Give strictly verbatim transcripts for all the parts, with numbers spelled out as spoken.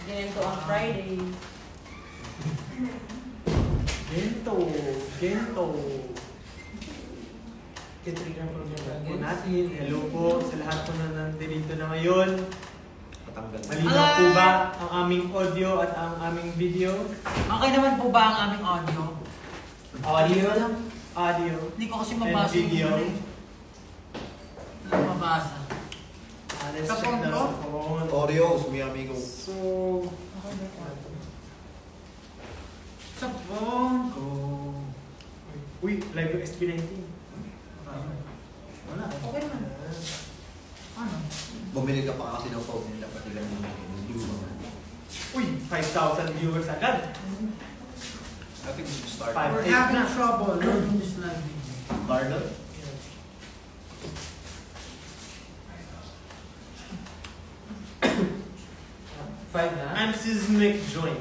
Ganito ang Friday. Gento, gento. Kitrigan program po natin. Hello po sa lahat po na nandito na ngayon. Malinaw po ba ang aming audio at ang aming video? Okay naman po ba ang aming audio? Audio lang. Audio. Hindi ko kasi mabasa and video. Hindi ko mabasa. Uh, let's Sa check phone the ko? phone. Oreos, mi amigo. So, Sa phone ko. uy, live yung S P nineteen. Wala. Okay naman. Ano? Bumili ka pa kasi ng phone nila, pati lang yung viewer. Uy, five thousand viewers agad. I think we should start. Five. We're having trouble loading this live video. Barnum? Five na. I'm Sismic Joint.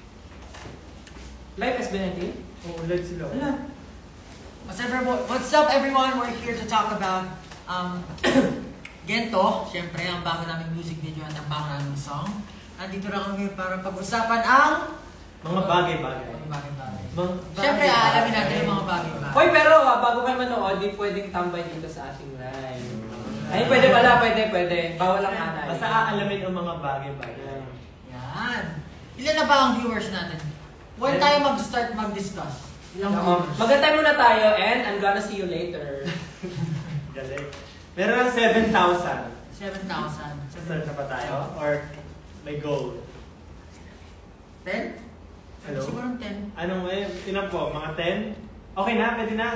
Live S B nineteen? Oh, let's sila. Wala. What's, everyone, what's up everyone? We're here to talk about um, Gento. Siyempre, ang bago naming music video at ang bago naming song. Nandito na kami para pag-usapan ang Mga bagay-bagay. Mga bagay-bagay. Mga Siyempre, aalamin natin yung mga bagay-bagay. Hoy, pero ah, bago kayo manood, di pwedeng tambay dito sa ating live. Ay, pwede pala, pwede, pwede. Bawal ang anay. Basta aalamin ang mga bagay-bagay. Yan. Ilan na ba ang viewers natin? When tayo mag-start mag-discuss? Ilang Um, viewers? Magantay muna tayo and I'm gonna see you later. Galing. Meron ng seven thousand. seven thousand. Start na ba tayo? Or may goal? ten? Hello? Siguro ten. Anong eh, ilan po? Mga ten? Okay na, pwede na.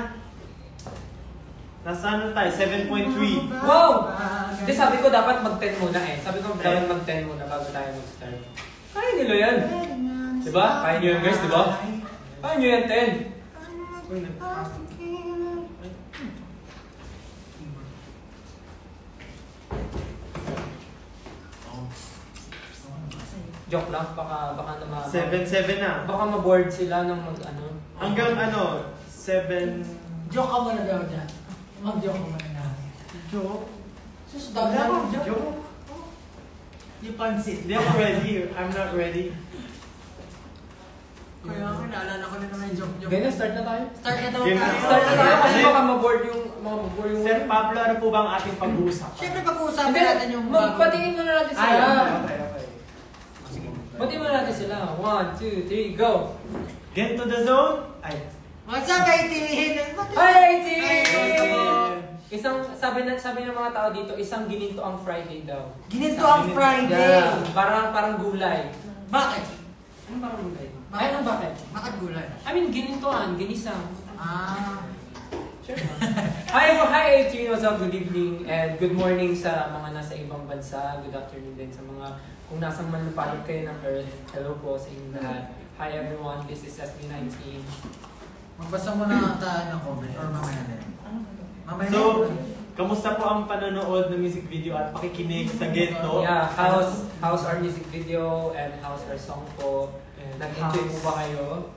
Nasa ano tayo? seven point three. Wow! Hindi, sabi ko dapat mag-ten muna eh. Sabi ko dapat mag-ten muna bago tayo mag-start. Kaya nilo yan. Diba? Kaya nyo yan guys, diba? Kaya nyo yan, ten. Uy, nag- Joke lang, baka, baka naman. seven seven na. Baka ma-board sila ng mag-ano. Hanggang ano? seven... Joke ka muna daw dyan. Mag-joke ka muna na. Joke? Sus, Wala dami akong na joke. joke. Yung pansit. Hindi ako ready. I'm not ready. Kaya ako, naalala ko na naman yung joke-joke. Ganyan, start na tayo. Start na daw Game na. tayo. Start na tayo kasi Kasi- baka ma-board yung, mga ma-board yung... Sir Pablo, ano po ba ang ating pag-uusap? Siyempre, pag-uusapan Hindi, natin yung bago. magpatingin muna natin Ay, sila. okay, okay, okay. Patingin muna natin sila. One, two, three, go! Get to the zone? Ay. What's up, eighteen? Hi, team! Hi! Isang, sabi na sabi ng mga tao dito, isang gininto ang Friday daw. Ginito ang Friday. Yeah, parang parang gulay. Bakit? Ano parang gulay? Bakit? Ay, anong bakit? Bakit gulay? I mean, ginintoan, ginisang. Ah. Sure. Hi, hi, eighteen. What's up? Good evening and good morning sa mga nasa ibang bansa. Good afternoon din sa mga kung nasa manlupalot kayo ng Earth. Hello po sa inyong lahat. Hi everyone, this is S B nineteen. Magbasa mo na tayo ng comment or mamaya na yun. Mamaya na So, yun. kamusta po ang panonood ng music video at pakikinig sa Gento? Yeah, how's how's our music video and how's our song po? Nag-enjoy mo ba kayo?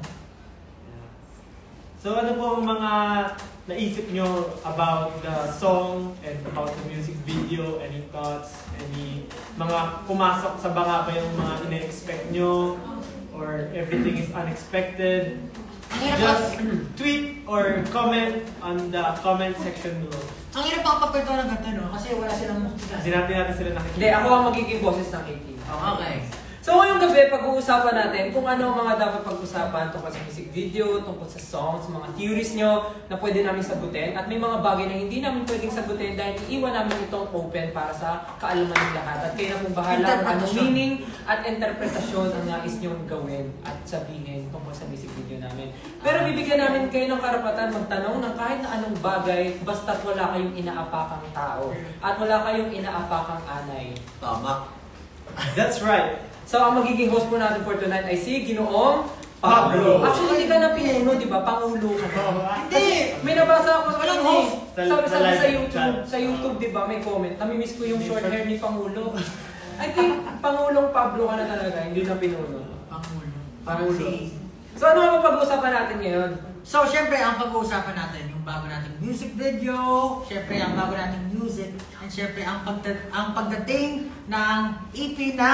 So, ano po ang mga naisip nyo about the song and about the music video? Any thoughts? Any mga pumasok sa banga ba yung mga ina-expect nyo? Or everything is unexpected? Ang hirap Just pa- tweet or comment on the comment section below. Ang hirap pang pagkwento ng ganito, no? Kasi wala silang mukha. Kasi natin natin sila nakikita. Hindi, ako ang magiging boses ng eighteen. Okay. So ngayong gabi, pag-uusapan natin kung ano ang mga dapat pag-usapan tungkol sa music video, tungkol sa songs, mga theories nyo na pwede namin sagutin. At may mga bagay na hindi namin pwedeng sagutin dahil iiwan namin itong open para sa kaalaman ng lahat. At kayo na pong bahala kung anong Interpretasyon. meaning at interpretasyon ang nais nyong gawin at sabihin tungkol sa music video namin. Pero bibigyan namin kayo ng karapatan magtanong ng kahit na anong bagay basta't wala kayong inaapakang tao at wala kayong inaapakang anay. Tama. That's right. So, ang magiging host po natin for tonight ay si Ginoong Pablo. Pablo. Actually, hindi ka na pinuno, di ba? Pangulo ka na. Hindi! May nabasa ako Walang ano eh. host. Sabi Sa- sa sabi sa live YouTube, chat. sa YouTube, di ba? May comment. Namimiss ko yung short hair ni Pangulo. I think, Pangulong Pablo ka na talaga, hindi na pinuno. Pangulo. Pangulo. So, ano ang pag-uusapan natin ngayon? So, syempre, ang pag-uusapan natin, yung bago nating music video, syempre, ang bago nating music, and syempre, ang, pagda ang pagdating ng E P na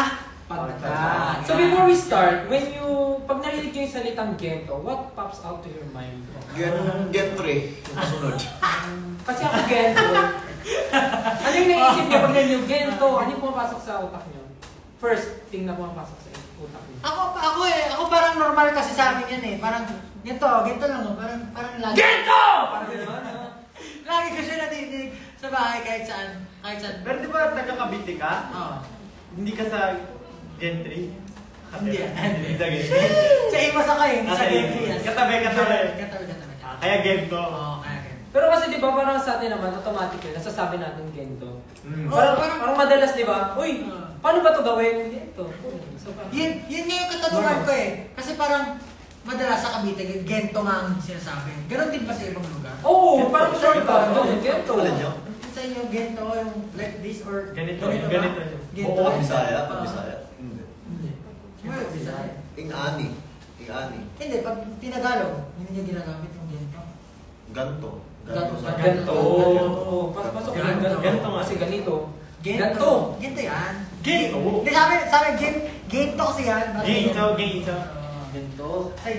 Pagtata. So before we start, when you, pag narinig nyo yung salitang gento, what pops out to your mind? Gen, gen three, yung kasunod. Kasi ako gento. Ano yung naisip niyo pag narinig yung gento? Ano yung pumapasok sa utak niyo? First thing na pumapasok sa utak niyo. Ako, ako eh, ako parang normal kasi sa amin yan eh. Parang, ginto, ginto lang oh. Parang, parang lagi. Gento! Parang gano'n, ano? Lagi ko siya nadidig sa bahay kahit saan. Kahit saan. Pero di ba taga-Cavite ka? Oo. Hindi ka sa gentry? Hindi. Hindi sa gentry. Sa iba sa kayo, hindi sa Ah, gentry yan. katabi, katabi. Katabi, katabi. Ah, Kaya gento. Oo, kaya gento. Pero kasi di ba parang sa atin naman, automatic yun, nasasabi natin gento. Mm. Oo, Parang, parang- parang madalas di ba, uy, paano ba ito gawin? Gento. So, parang, Yun, yun nga yung katanungan ko eh. Kasi parang, madalas sa Cavite, gento nga ang sinasabi. Ganon din ba sa ibang lugar? Oo, oh, parang sure ka, no, gento. Alam nyo? Sa inyo, gento, yung like this or Ganito, ba? ganito. Gento. Oo, Bisaya, Ah. pag Bisaya. Hindi. Siyempre, Bisaya. Ing-ani. Ing-ani. Hindi, pag tinagalog, hindi niya ginagamit yung gento. Ganto. Ganto. sa- Ganto. Oo, parang pasok yung Ganto. ganto. Ganto nga. Kasi ganito. Gento. Gento yan. Gento. Hindi, sabi, sabi, gen, gento kasi yan. Gento, gento. Ganto. Ay,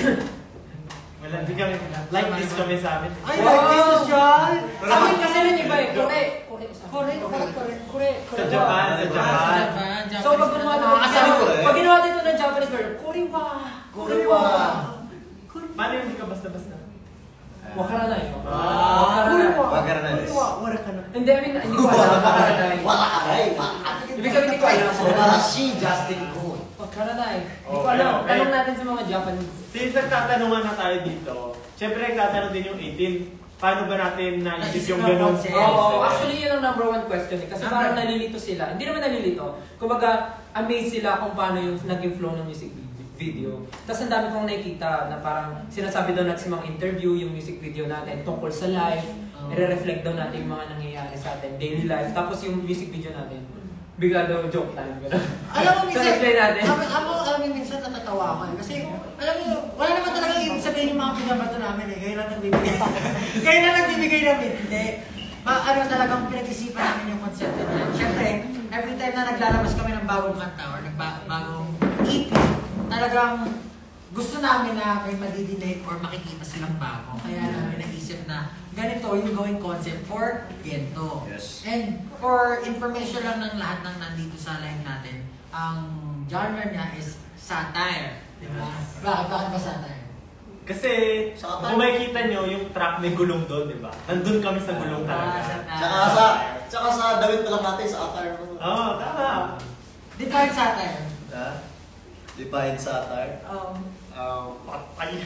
Wala, hindi kami, like this kami sa amin. ay, Wow. like this social. Sa amin kasi rin iba eh, kore. Kore. Kore, kore, kore. Kore. Sa Japan, sa Japan. So pag gumawa ng Nakakasama ko eh. pag ginawa dito ng Japanese word, kuriwa. Kuriwa. Paano yung hindi ka basta-basta? Wakaranay. Ah, kuriwa. Wakaranay. Kuriwa, wala ka na. Hindi, I mean, hindi ko alam. Wakaranay. Wala ka rin. Ibig sabihin, hindi ko alam. Wala si Justin Coon. Wakaranay. Hindi ko Okay, alam. okay. Tanong natin sa mga Japanese. Since nagtatanungan na tayo dito, syempre nagtatanong din yung eighteen, paano ba natin naisip Naisip yung ng ganun? concept. Oo, actually yun ang number one question eh. Kasi Number- parang nalilito sila. Hindi naman nalilito. Kumbaga, amazed sila kung paano yung naging flow ng music vid- video. Tapos ang dami kong nakikita na parang sinasabi daw natin sa mga interview, yung music video natin tungkol sa life. Oo. I-reflect daw natin yung mga nangyayari sa atin, daily life. Tapos yung music video natin, bigla daw joke time. Gano'n. Alam mo, So, minsan, explain natin. Ako, ako, alam mo, minsan natatawa ako eh. Kasi, alam mo, wala naman talagang ibig sabihin yung mga binabato namin eh. Kayo lang nagbibigay. Kayo lang nagbibigay namin. Hindi. Ma, ano talagang pinag-isipan namin yung concept niya. Siyempre, every time na naglalabas kami ng bagong kanta or nagba- bagong E P, talagang gusto namin na may madidinig or makikita silang bago. Kaya namin naisip na ganito yung going concept for Gento. Yes. And for information lang ng lahat ng nandito sa live natin, ang genre niya is satire. Diba? Bakit? Bakit ba satire? Kasi Sa kung makikita nyo yung track may gulong doon, di ba? Nandun kami sa gulong Ah, talaga. satire. Tsaka sa, tsaka sa damit pa lang natin sa attire mo. Oo, oh, tama. Define satire. Ha? Define sa attire. Um, Uh, patay.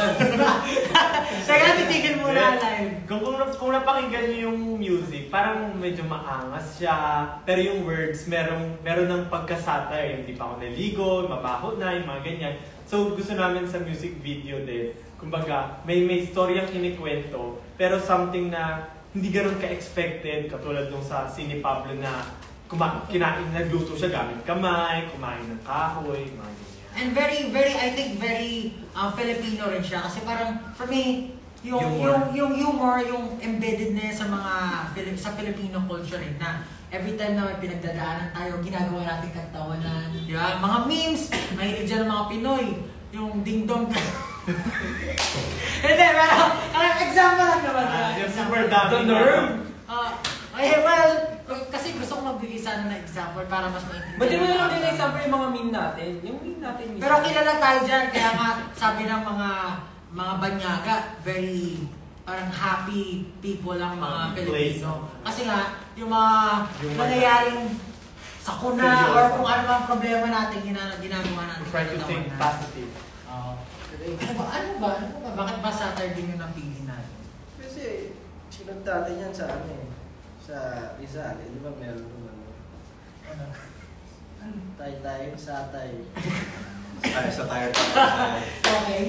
Teka, titigil muna ang live. Kung, kung, kung napakinggan nyo yung music, parang medyo maangas siya. Pero yung words, merong, meron ng pagka-satire. Hindi pa ako naligo, mabaho na, yung mga ganyan. So gusto namin sa music video din. Kumbaga, may may story ang kinikwento, pero something na hindi ganoon ka-expected. Katulad nung sa Sini Pablo na kuma kinain, nagluto siya gamit kamay, kumain ng kahoy, mga ganyan. And very, very, I think very uh, Filipino rin siya. Kasi parang, for me, yung Humor. yung yung humor, yung embedded na sa mga Filip sa Filipino culture rin na every time na may pinagdadaanan tayo, ginagawa natin katawanan. Di ba? Mga memes, mahilig dyan ng mga Pinoy. Yung ding-dong. Hindi, pero, parang example lang naman. Ah, ah, yung example. super dami The na- nerve. Ah, ay, well, kasi gusto kong magbigay sana ng example para mas maintindihan. Ba't di mo na lang din example yung mga meme natin? Yung meme natin mismo. Pero kilala tayo dyan, kaya nga sabi ng mga mga banyaga, very parang happy people ang mga Um, Pilipino. Kasi nga, yung mga Yung nangyayaring sakuna Seryoso. or kung ano mang problema natin, gina- ginagawa natin. Try to think kinatawanan. positive. Oo. Ano ba? Ano ba? Ano ba? Bakit ba Saturday yung napili natin? Kasi sinunod natin yan sa ano eh, sa Rizal, eh, di ba meron naman Ano? tay-tay, satay. Ay, sa tire. Okay.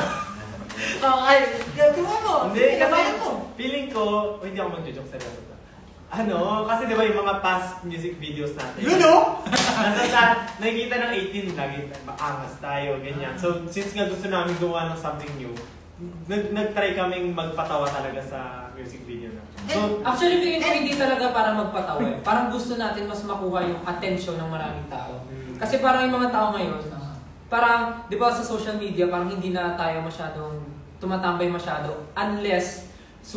Okay. Gagawa mo. Hindi, kasi Ginawa mo. feeling ko, oh, hindi ako mag-joke seryoso to. Ano, kasi di ba yung mga past music videos natin? You know? Nasa sa, nakikita ng eighteen, lagi maangas tayo, ganyan. So, since nga gusto namin gumawa ng something new, nag nag-try kaming magpatawa talaga sa music video na. So, Actually, feeling ko hindi talaga para magpatawa. eh. Parang gusto natin mas makuha yung attention ng maraming tao. Kasi parang yung mga tao ngayon, parang, di ba sa social media, parang hindi na tayo masyadong tumatambay masyado unless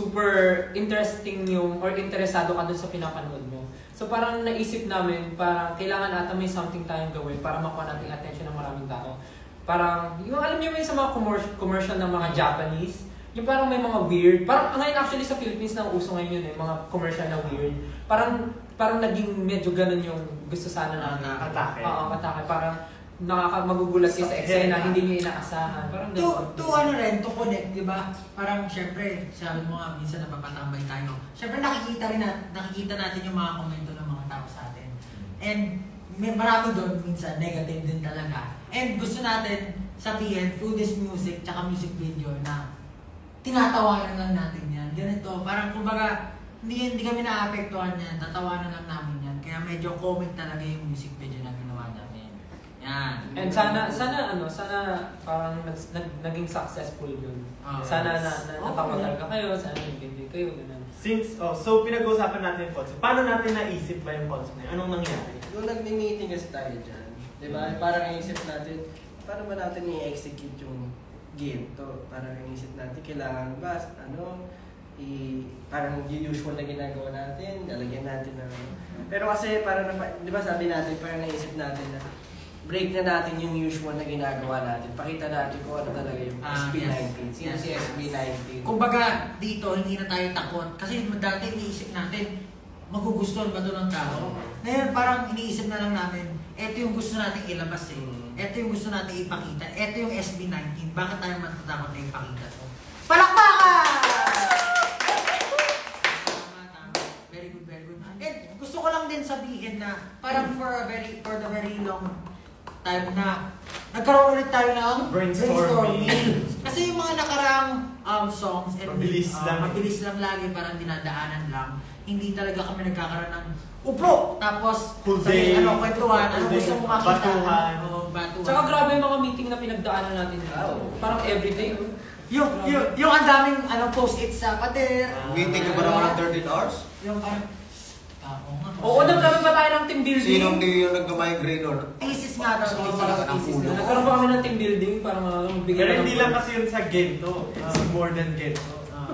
super interesting yung or interesado ka dun sa pinapanood mo. So parang naisip namin, parang kailangan ata may something tayong gawin para makuha natin attention ng maraming tao. Parang, yung alam niyo may sa mga commercial, commercial ng mga Japanese, yung parang may mga weird, parang ngayon actually sa Philippines na uso ngayon yun eh, mga commercial na weird. Parang, parang naging medyo ganun yung gusto sana natin. atake. Oo, atake. Parang nakaka magugulat kayo sa eksena, hindi niyo inaasahan. Parang To, ganun. to ano rin, to connect, di ba? Parang syempre, sabi mo nga, minsan napapatambay tayo. Syempre nakikita rin na, nakikita natin yung mga komento ng mga tao sa atin. And may marami doon minsan negative din talaga. And gusto natin sabihin through this music tsaka music video na tinatawanan lang natin yan. Ganito, parang kumbaga hindi, hindi kami naapektuhan yan, tatawanan lang namin yan. Kaya medyo comic talaga yung music video na ginawa namin. Yan. And sana, sana ano, sana parang nag, nag, naging successful yun. Ah, sana yes. na, na natawa talaga kayo, sana nag-enjoy kayo, ganun. Since, oh, so pinag-uusapan natin yung concept. Paano natin naisip ba yung concept na yun? Anong nangyari? Yung nag-meeting kasi tayo dyan, di ba? Parang naisip natin, paano ba natin i-execute yung game to? Parang naisip natin, kailangan ba, ano, i parang yung usual na ginagawa natin, lalagyan natin ng... Pero kasi parang, di ba sabi natin, parang naisip natin na break na natin yung usual na ginagawa natin. Pakita natin kung ano talaga yung Ah, S B nineteen. yes. Sino Yes. si S B nineteen? Kumbaga, dito, hindi na tayo takot. Kasi dati iniisip natin, magugustuhan ba ito ng tao? Ngayon, parang iniisip na lang namin, eto yung gusto natin ilabas eh. Mm. Eto yung gusto natin ipakita. Eto yung S B nineteen. Bakit tayo matatakot na ipakita to? Palakpakan! Tama, tama. Very good, very good. And gusto ko lang din sabihin na parang for a very, for the very long time na nagkaroon ulit tayo ng Brainstorming. Kasi yung mga nakaraang um, songs and Mabilis uh, lang. mabilis lang lagi, parang dinadaanan lang. Hindi talaga kami nagkakaroon ng upo. Tapos, Full sabi, day. ano, kwentuhan, ano Full gusto day. mo makita. Batuhan. Oo, batuhan. Tsaka grabe yung mga meeting na pinagdaanan natin dito. Oh. Parang everyday. Yung, yung, yung ang daming ano, post-it sa pader. Meeting ko ba naman ng thirteen hours? Yung parang, ah, oo nga. Oo, nagkaroon pa tayo ng team building. Sinong di yung nag-migrate doon? Thesis nga daw. So, thesis. talaga ng Thesis ulo. na. Nagkaroon pa kami ng team building para magbigay Pero ng- hindi lang kasi yun sa Gento. It's more than Gento. Ah.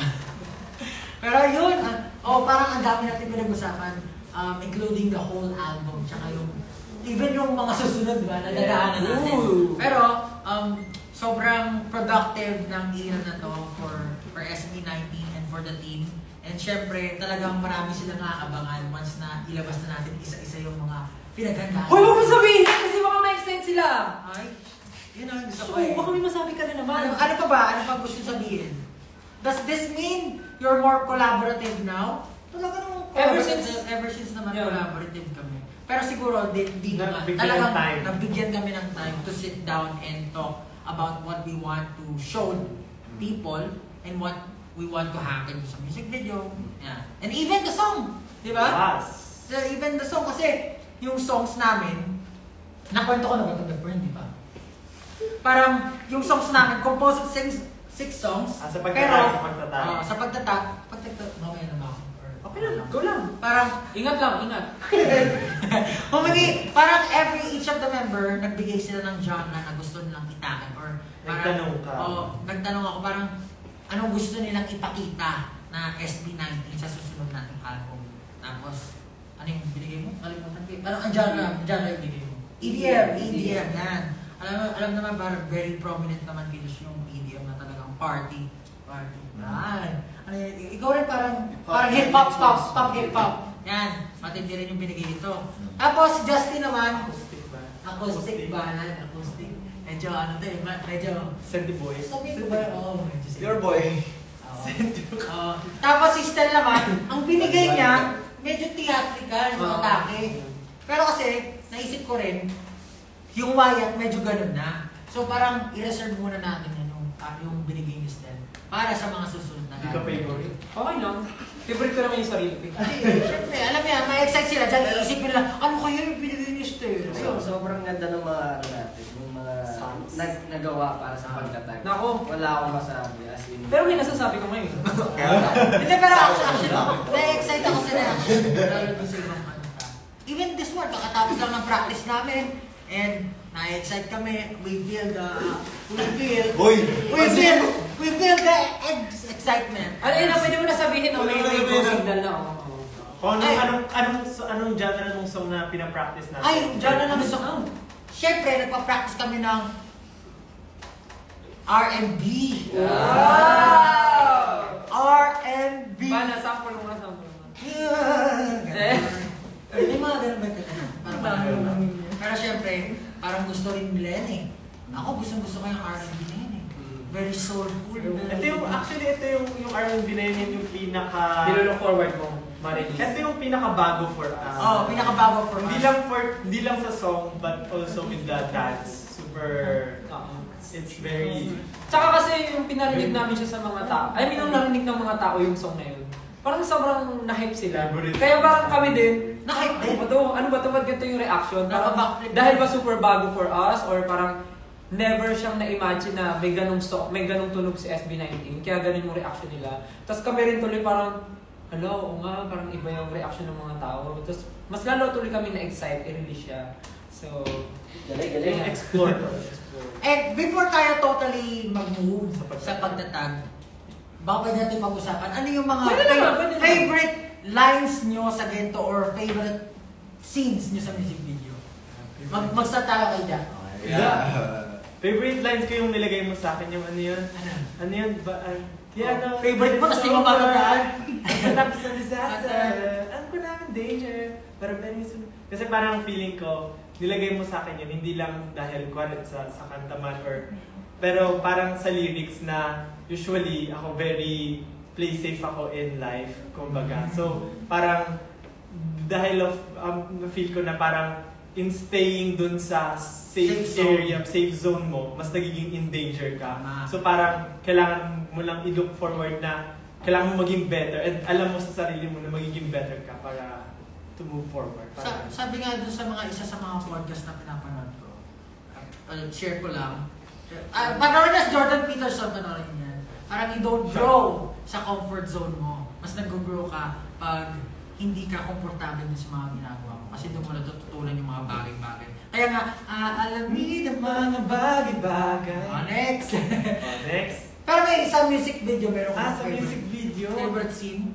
Pero yun, ah, oh, parang ang dami natin pinag-usapan, um, including the whole album, tsaka yung, even yung mga susunod, diba, na dadaanan natin. Ooh. Pero, um, sobrang productive ng era na to for, for S B nineteen and for the team. And syempre, talagang marami silang nakakabangan once na ilabas na natin isa-isa yung mga pinaghandaan. Hoy, huwag mo sabihin kasi baka ma-excite sila. Ay, yun ang gusto So, ko eh. baka may masabi ka na naman. Ano, ano pa ba? Ano pa gusto sabihin? Does this mean you're more collaborative now? Talaga nung Ever collaborative- since- ever since naman Yeah. collaborative kami. Pero siguro, di, di naman. Nabigyan Talagang ng time. nabigyan kami ng time to sit down and talk about what we want to show people and what we want to happen sa music video. Yeah. And even the song. Di ba? Yes. So, even the song. Kasi yung songs namin, nakwento ko na ba ito before, di ba? Parang yung songs namin, composed of six, six songs. Ah, sa pagtatag, pero, sa pagtatag. ah, sa pagtatag, pagtatag, mamaya na ba ako? Or- Okay lang, go lang. Parang, Ingat lang, ingat. humingi, parang every each of the member, nagbigay sila ng genre na gusto nilang itakan. Or parang, Nagtanong ka. Oo, nagtanong ako, parang, anong gusto nilang ipakita na S B nineteen sa susunod nating album. Tapos, ano yung binigay mo? Kalimutan ko. Parang ang genre, ang genre yung binigay mo. E D M, E D M, yan. Alam, alam naman, parang very prominent naman dito yung E D M na talagang party. Party. Yan. Ano yun? Ikaw rin parang, parang hip-hop, pop, pop, hip-hop. Yan. Matindi rin yung binigay ito. Tapos, Justin naman, Acoustic ba? acoustic ballad, acoustic. Medyo ano to eh, medyo... Sandy Boy. Sabi ko ba? Oo, medyo Your boy. Oo. Oo. Tapos si Stel naman, ang binigay niya, medyo theatrical yung Oo. atake. Pero kasi, naisip ko rin, yung Wyatt medyo ganun na. So parang i-reserve muna natin yan yung, ah, yung binigay ni Stel. Para sa mga susunod na Hindi ka favorite. Okay lang. Favorite ko naman yung sarili ko. Kasi, syempre, alam mo yan, may excite sila dyan, iisip nila, ano kaya yung binigay ni Stel? So, so sobrang ganda ng mga ano natin, yung mga nag nagawa para sa pagtatag. Nako. Wala akong masabi as in. Pero may nasasabi ko ngayon. Hindi, pero actually, na-excite ako sa reaction. Lalo dun sa ibang ano ka. Even this one, kakatapos lang ng practice namin. And na-excite kami. We feel the... We feel... Uy! We feel... We feel the ex- excitement. Ano yun, pwede mo na sabihin na may may go signal na. oh. Kung anong, Ay. anong, anong, anong genre ng song na pinapractice natin? Ay, dyan na naman sa... Siyempre, nagpa-practice kami ng R and B. Wow! R and B. Ba, na-sample mo na, sample mo. Eh. Hindi mga ganun ba ito? Parang parang pero syempre, parang gusto rin nila yan eh. Ako gustong gusto ko yung R and B na yun eh. Very soulful. Ito yung, actually, ito yung, yung R and B na yun yung pinaka... Nilolook forward mo, ma-release. Ito yung pinakabago for us. Oo, oh, pinakabago for Hindi us. lang for, hindi lang sa song, but also with the dance. Super, Oo. it's very... Tsaka kasi yung pinarinig namin siya sa mga tao, I mean, yung narinig ng mga tao yung song na yun, parang sobrang na-hype sila. Favorite. Kaya parang kami din, Na-hype din. ano ba to? Ano ba to? Ba't ganito yung reaction? Parang, Naka-backflip. dahil ba super bago for us? Or parang never siyang na-imagine na may ganong so, may ganong tunog si S B nineteen. Kaya ganun yung reaction nila. Tapos kami rin tuloy parang, hala, oo nga, parang iba yung reaction ng mga tao. Tapos mas lalo tuloy kami na-excite, i-release siya. So, Galing, galing. Explore. Explore. And before tayo totally mag-move sa pagtatag, baka pwede natin pag-usapan, ano yung mga Pwede fa- naman, pwede naman. favorite lines nyo sa Gento or favorite scenes nyo sa music video? Mag Mag-start tayo kay Jack. Yeah. Favorite lines ko yung nilagay mo sa akin, yung ano yun? Ano? Ano yun? Ba, uh, yeah, no, Favorite mo, tas di mo matandaan. Tapos na disaster. Alam ko namin danger. Pero very soon. Kasi parang feeling ko, nilagay mo sa akin yun, hindi lang dahil kwalit sa, sa kanta man or... Pero parang sa lyrics na usually ako very play safe ako in life, kumbaga. So parang dahil of, um, feel ko na parang in staying dun sa safe, Safe zone. area, safe zone mo, mas nagiging in danger ka. Tama. So parang kailangan mo lang i-look forward na kailangan mo maging better and alam mo sa sarili mo na magiging better ka para to move forward. Sa, Parang, sabi nga dun sa mga isa sa mga podcast na pinapanood ko, uh, share ko lang, uh, panoorin na si Jordan Peterson, panoorin niya. Parang you don't grow sa comfort zone mo. Mas nag-grow ka pag hindi ka komportable dun sa mga ginagawa mo. Kasi doon mo natututunan yung mga bagay-bagay. Kaya nga, aalamin ang mga bagay-bagay. Oh, next! oh, next. Pero may isang music video, meron Ah, kang sa favorite. music video. Favorite scene?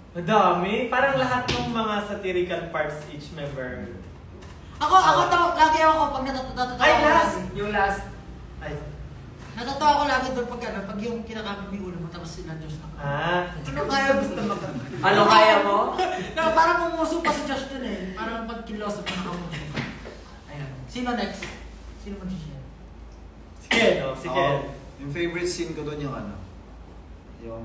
Madami. Parang lahat ng mga satirical parts each member. Ako, ako to, lagi ako pag natatawa Ay, ako last! lagi. yung last, Ay. Natatawa ko lagi doon pag ano, pag yung kinakapit mo yung ulo mo tapos sila Josh na. Ah. Ano kaya gusto mo? ano kaya mo? No, parang umuso pa si Josh dun eh. Parang pag kinlosop na nakamuso. Ayan. Sino next? Sino mag-share? Sige, no? Sige. Ako, yung favorite scene ko doon yung ano, yung...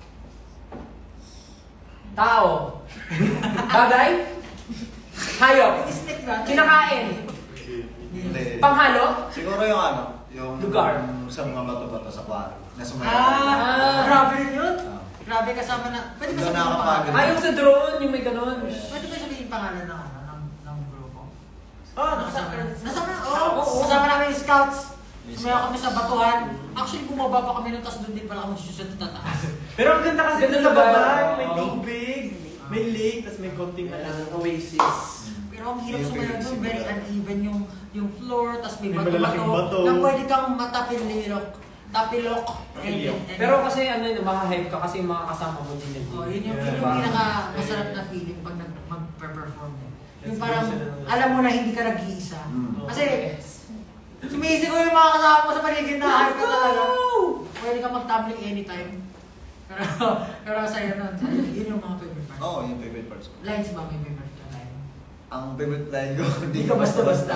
Tao. Bagay. Hayop. Snake ba? Kinakain. Hindi. Panghalo. Siguro yung ano, yung... Lugar. Sa mga bato-bato sa quarry. Nasa may... Ah, grabe rin yun. Ah. Grabe kasama na. Pwede ba Doon sabihin yung nakakapagod. pangalan? Ah, yung sa drone, yung may ganun. Pwede ba sabihin yung pangalan ng ano, ng, ng grupo? Oh, Nasama na. nasa... Nasama na. Oo. Oo. Kasama namin yung scouts. Sumaya kami sa batuhan. Actually, bumaba pa kami nun, tapos doon din pala kami susunod sa tataas. Pero ang ganda kasi Ganda sa lugar. baba, may Oo. tubig, may lake, tapos may konting ano. Ang Oasis. Pero ang hirap Yung sumayaw favorite doon, scene very ko. uneven yung yung floor, tapos may May malalaking bato-bato. bato. Na pwede kang matapilirok. Tapilok. Tapilok. Pero kasi ano yun, makahype ka kasi yung mga kasama mo din yun. Oh, yun yung, Yeah. yun yung pinaka masarap na feeling pag nag mag-perform eh. Yung Let's parang go sila ng- alam mo na hindi ka nag-iisa. Mm. Kasi sumisig ko yung mga kasama mo sa paligid na hype ka talaga. Pwede ka mag-tumbling anytime. Pero, pero sa'yo nun, sa'yo, yun yung mga favorite parts. Oo, yung favorite parts ko. Lines ba may favorite ka line? Ang favorite line ko, Hindi ka basta-basta.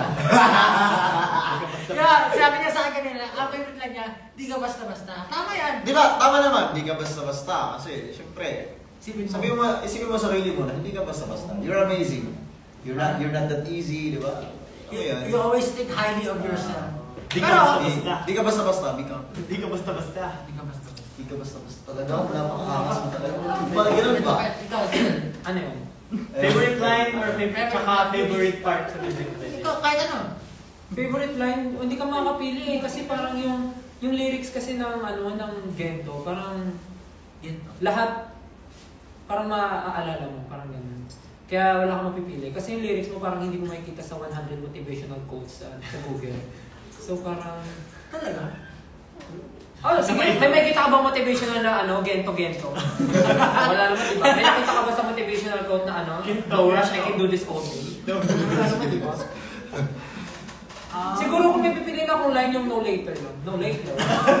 Kaya sabi niya sa akin kanina, ang favorite line niya, di ka basta-basta. Tama yan. Di ba, tama naman, di ka basta-basta. Kasi, syempre, Sipin mo. sabi mo, isipin mo sarili mo na hindi ka basta-basta. You're amazing. You're not you're not that easy, di ba? Ano You, yun? you always think highly of yourself. Di ka Pero, basta-basta. Di, di ka basta-basta, di ka. Hindi ka basta-basta. di ka basta-basta. Di ka basta-basta. Talaga, napakaangas mo talaga. Ba, ganun ba? Ikaw, Ano yun? Favorite line or favorite, tsaka favorite part sa music video? ikaw, kahit ano. Favorite line, hindi ka makakapili eh, kasi parang yung yung lyrics kasi ng ano ng Gento, parang Gento. lahat parang maaalala mo, parang ganun. Kaya wala kang mapipili kasi yung lyrics mo parang hindi mo makikita sa one hundred motivational quotes sa, sa Google. So parang Talaga? oh, sige, may makikita ka ba motivational na ano, Gento Gento? Wala naman, di ba? May nakita ka ba sa motivational quote na ano, no rush, I can do this all day? Wala naman, di ba? Ah. Siguro kung may pipiliin akong line yung no later yun. No later.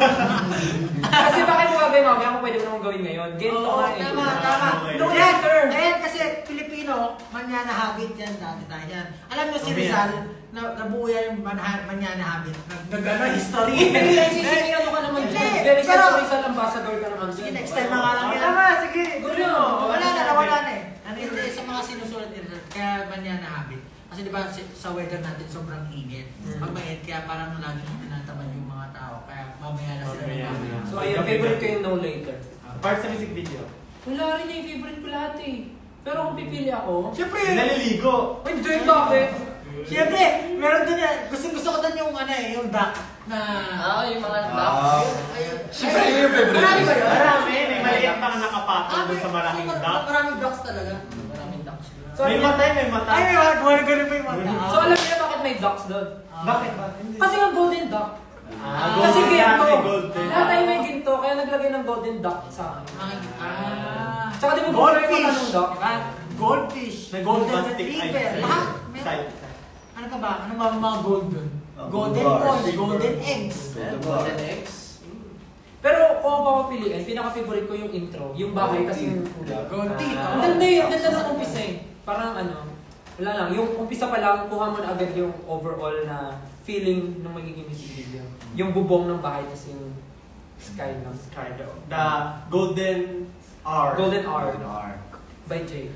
Kasi bakit mo gagawin mamaya kung pwede mo naman gawin ngayon? Gento Oo, nga eh. tama, tama. No Ayan, later. ayan kasi Pilipino, manyana habit yan, dati tayo yan. Alam mo si Rizal, na, nabuo yan yung manha, manyana habit. Nagano history. Hindi, sige, ano ka naman Hindi, dyan. Very pero- Rizal ambassador ka naman. Sige, next time na nga lang yan. Tama, sige. Gulo. Wala na, nawala na eh. Hindi, sa mga sinusulat nila, kaya manyana habit. Kasi di ba si- sa weather natin sobrang init. Mm. Pag mainit, kaya parang laging tinatamad yung mga tao. Kaya mamaya na sila. Mamaya na. So ayun, favorite ko yung no later. Ah, part sa music video. Wala rin yung favorite ko lahat eh. Pero kung pipili ako, Siyempre, Naliligo. ay, hindi bakit? siyempre, meron doon yan. Gusto, gusto ko doon yung ano eh, yung duck na... Ah, yung mga Ah. Ayun. Siyempre, yun yung favorite Marami ba ko. yun? Marami, may maliit pang nakapatong Ah, doon sa malaking mar- duck. Maraming ducks talaga. maraming ducks. So, May mata, may mata. Ay, may mga gano'n gano'n pa yung mata. So alam niyo bakit may ducks doon? Ah. Bakit ba? Hindi. Kasi yung golden duck. Ah, Kasi golden ginto. duck, may golden. Lahat tayo may ginto, kaya naglagay ng golden duck sa akin. Ah. Tsaka di mo ba yung Goldfish. mga duck? Ah, goldfish. May Golden bombastic retriever. eyes. Lahat. May- Side. Ano pa ba? Ano mga mga gold doon? Ah, Golden gold bars. balls, golden eggs. Ayan, Golden Eggs. Pero kung ako papapiliin, pinaka-favorite ko yung intro. Yung bahay kasi yung Gold teeth. Ang ganda eh, ang ganda ng umpisa eh. Parang ano, wala lang. Yung umpisa pa lang, kuha mo na agad yung overall na feeling ng magiging music video. Yung bubong ng bahay, kasi yung sky ng Kind of. The golden hour. Golden Hour Golden hour. by Jay.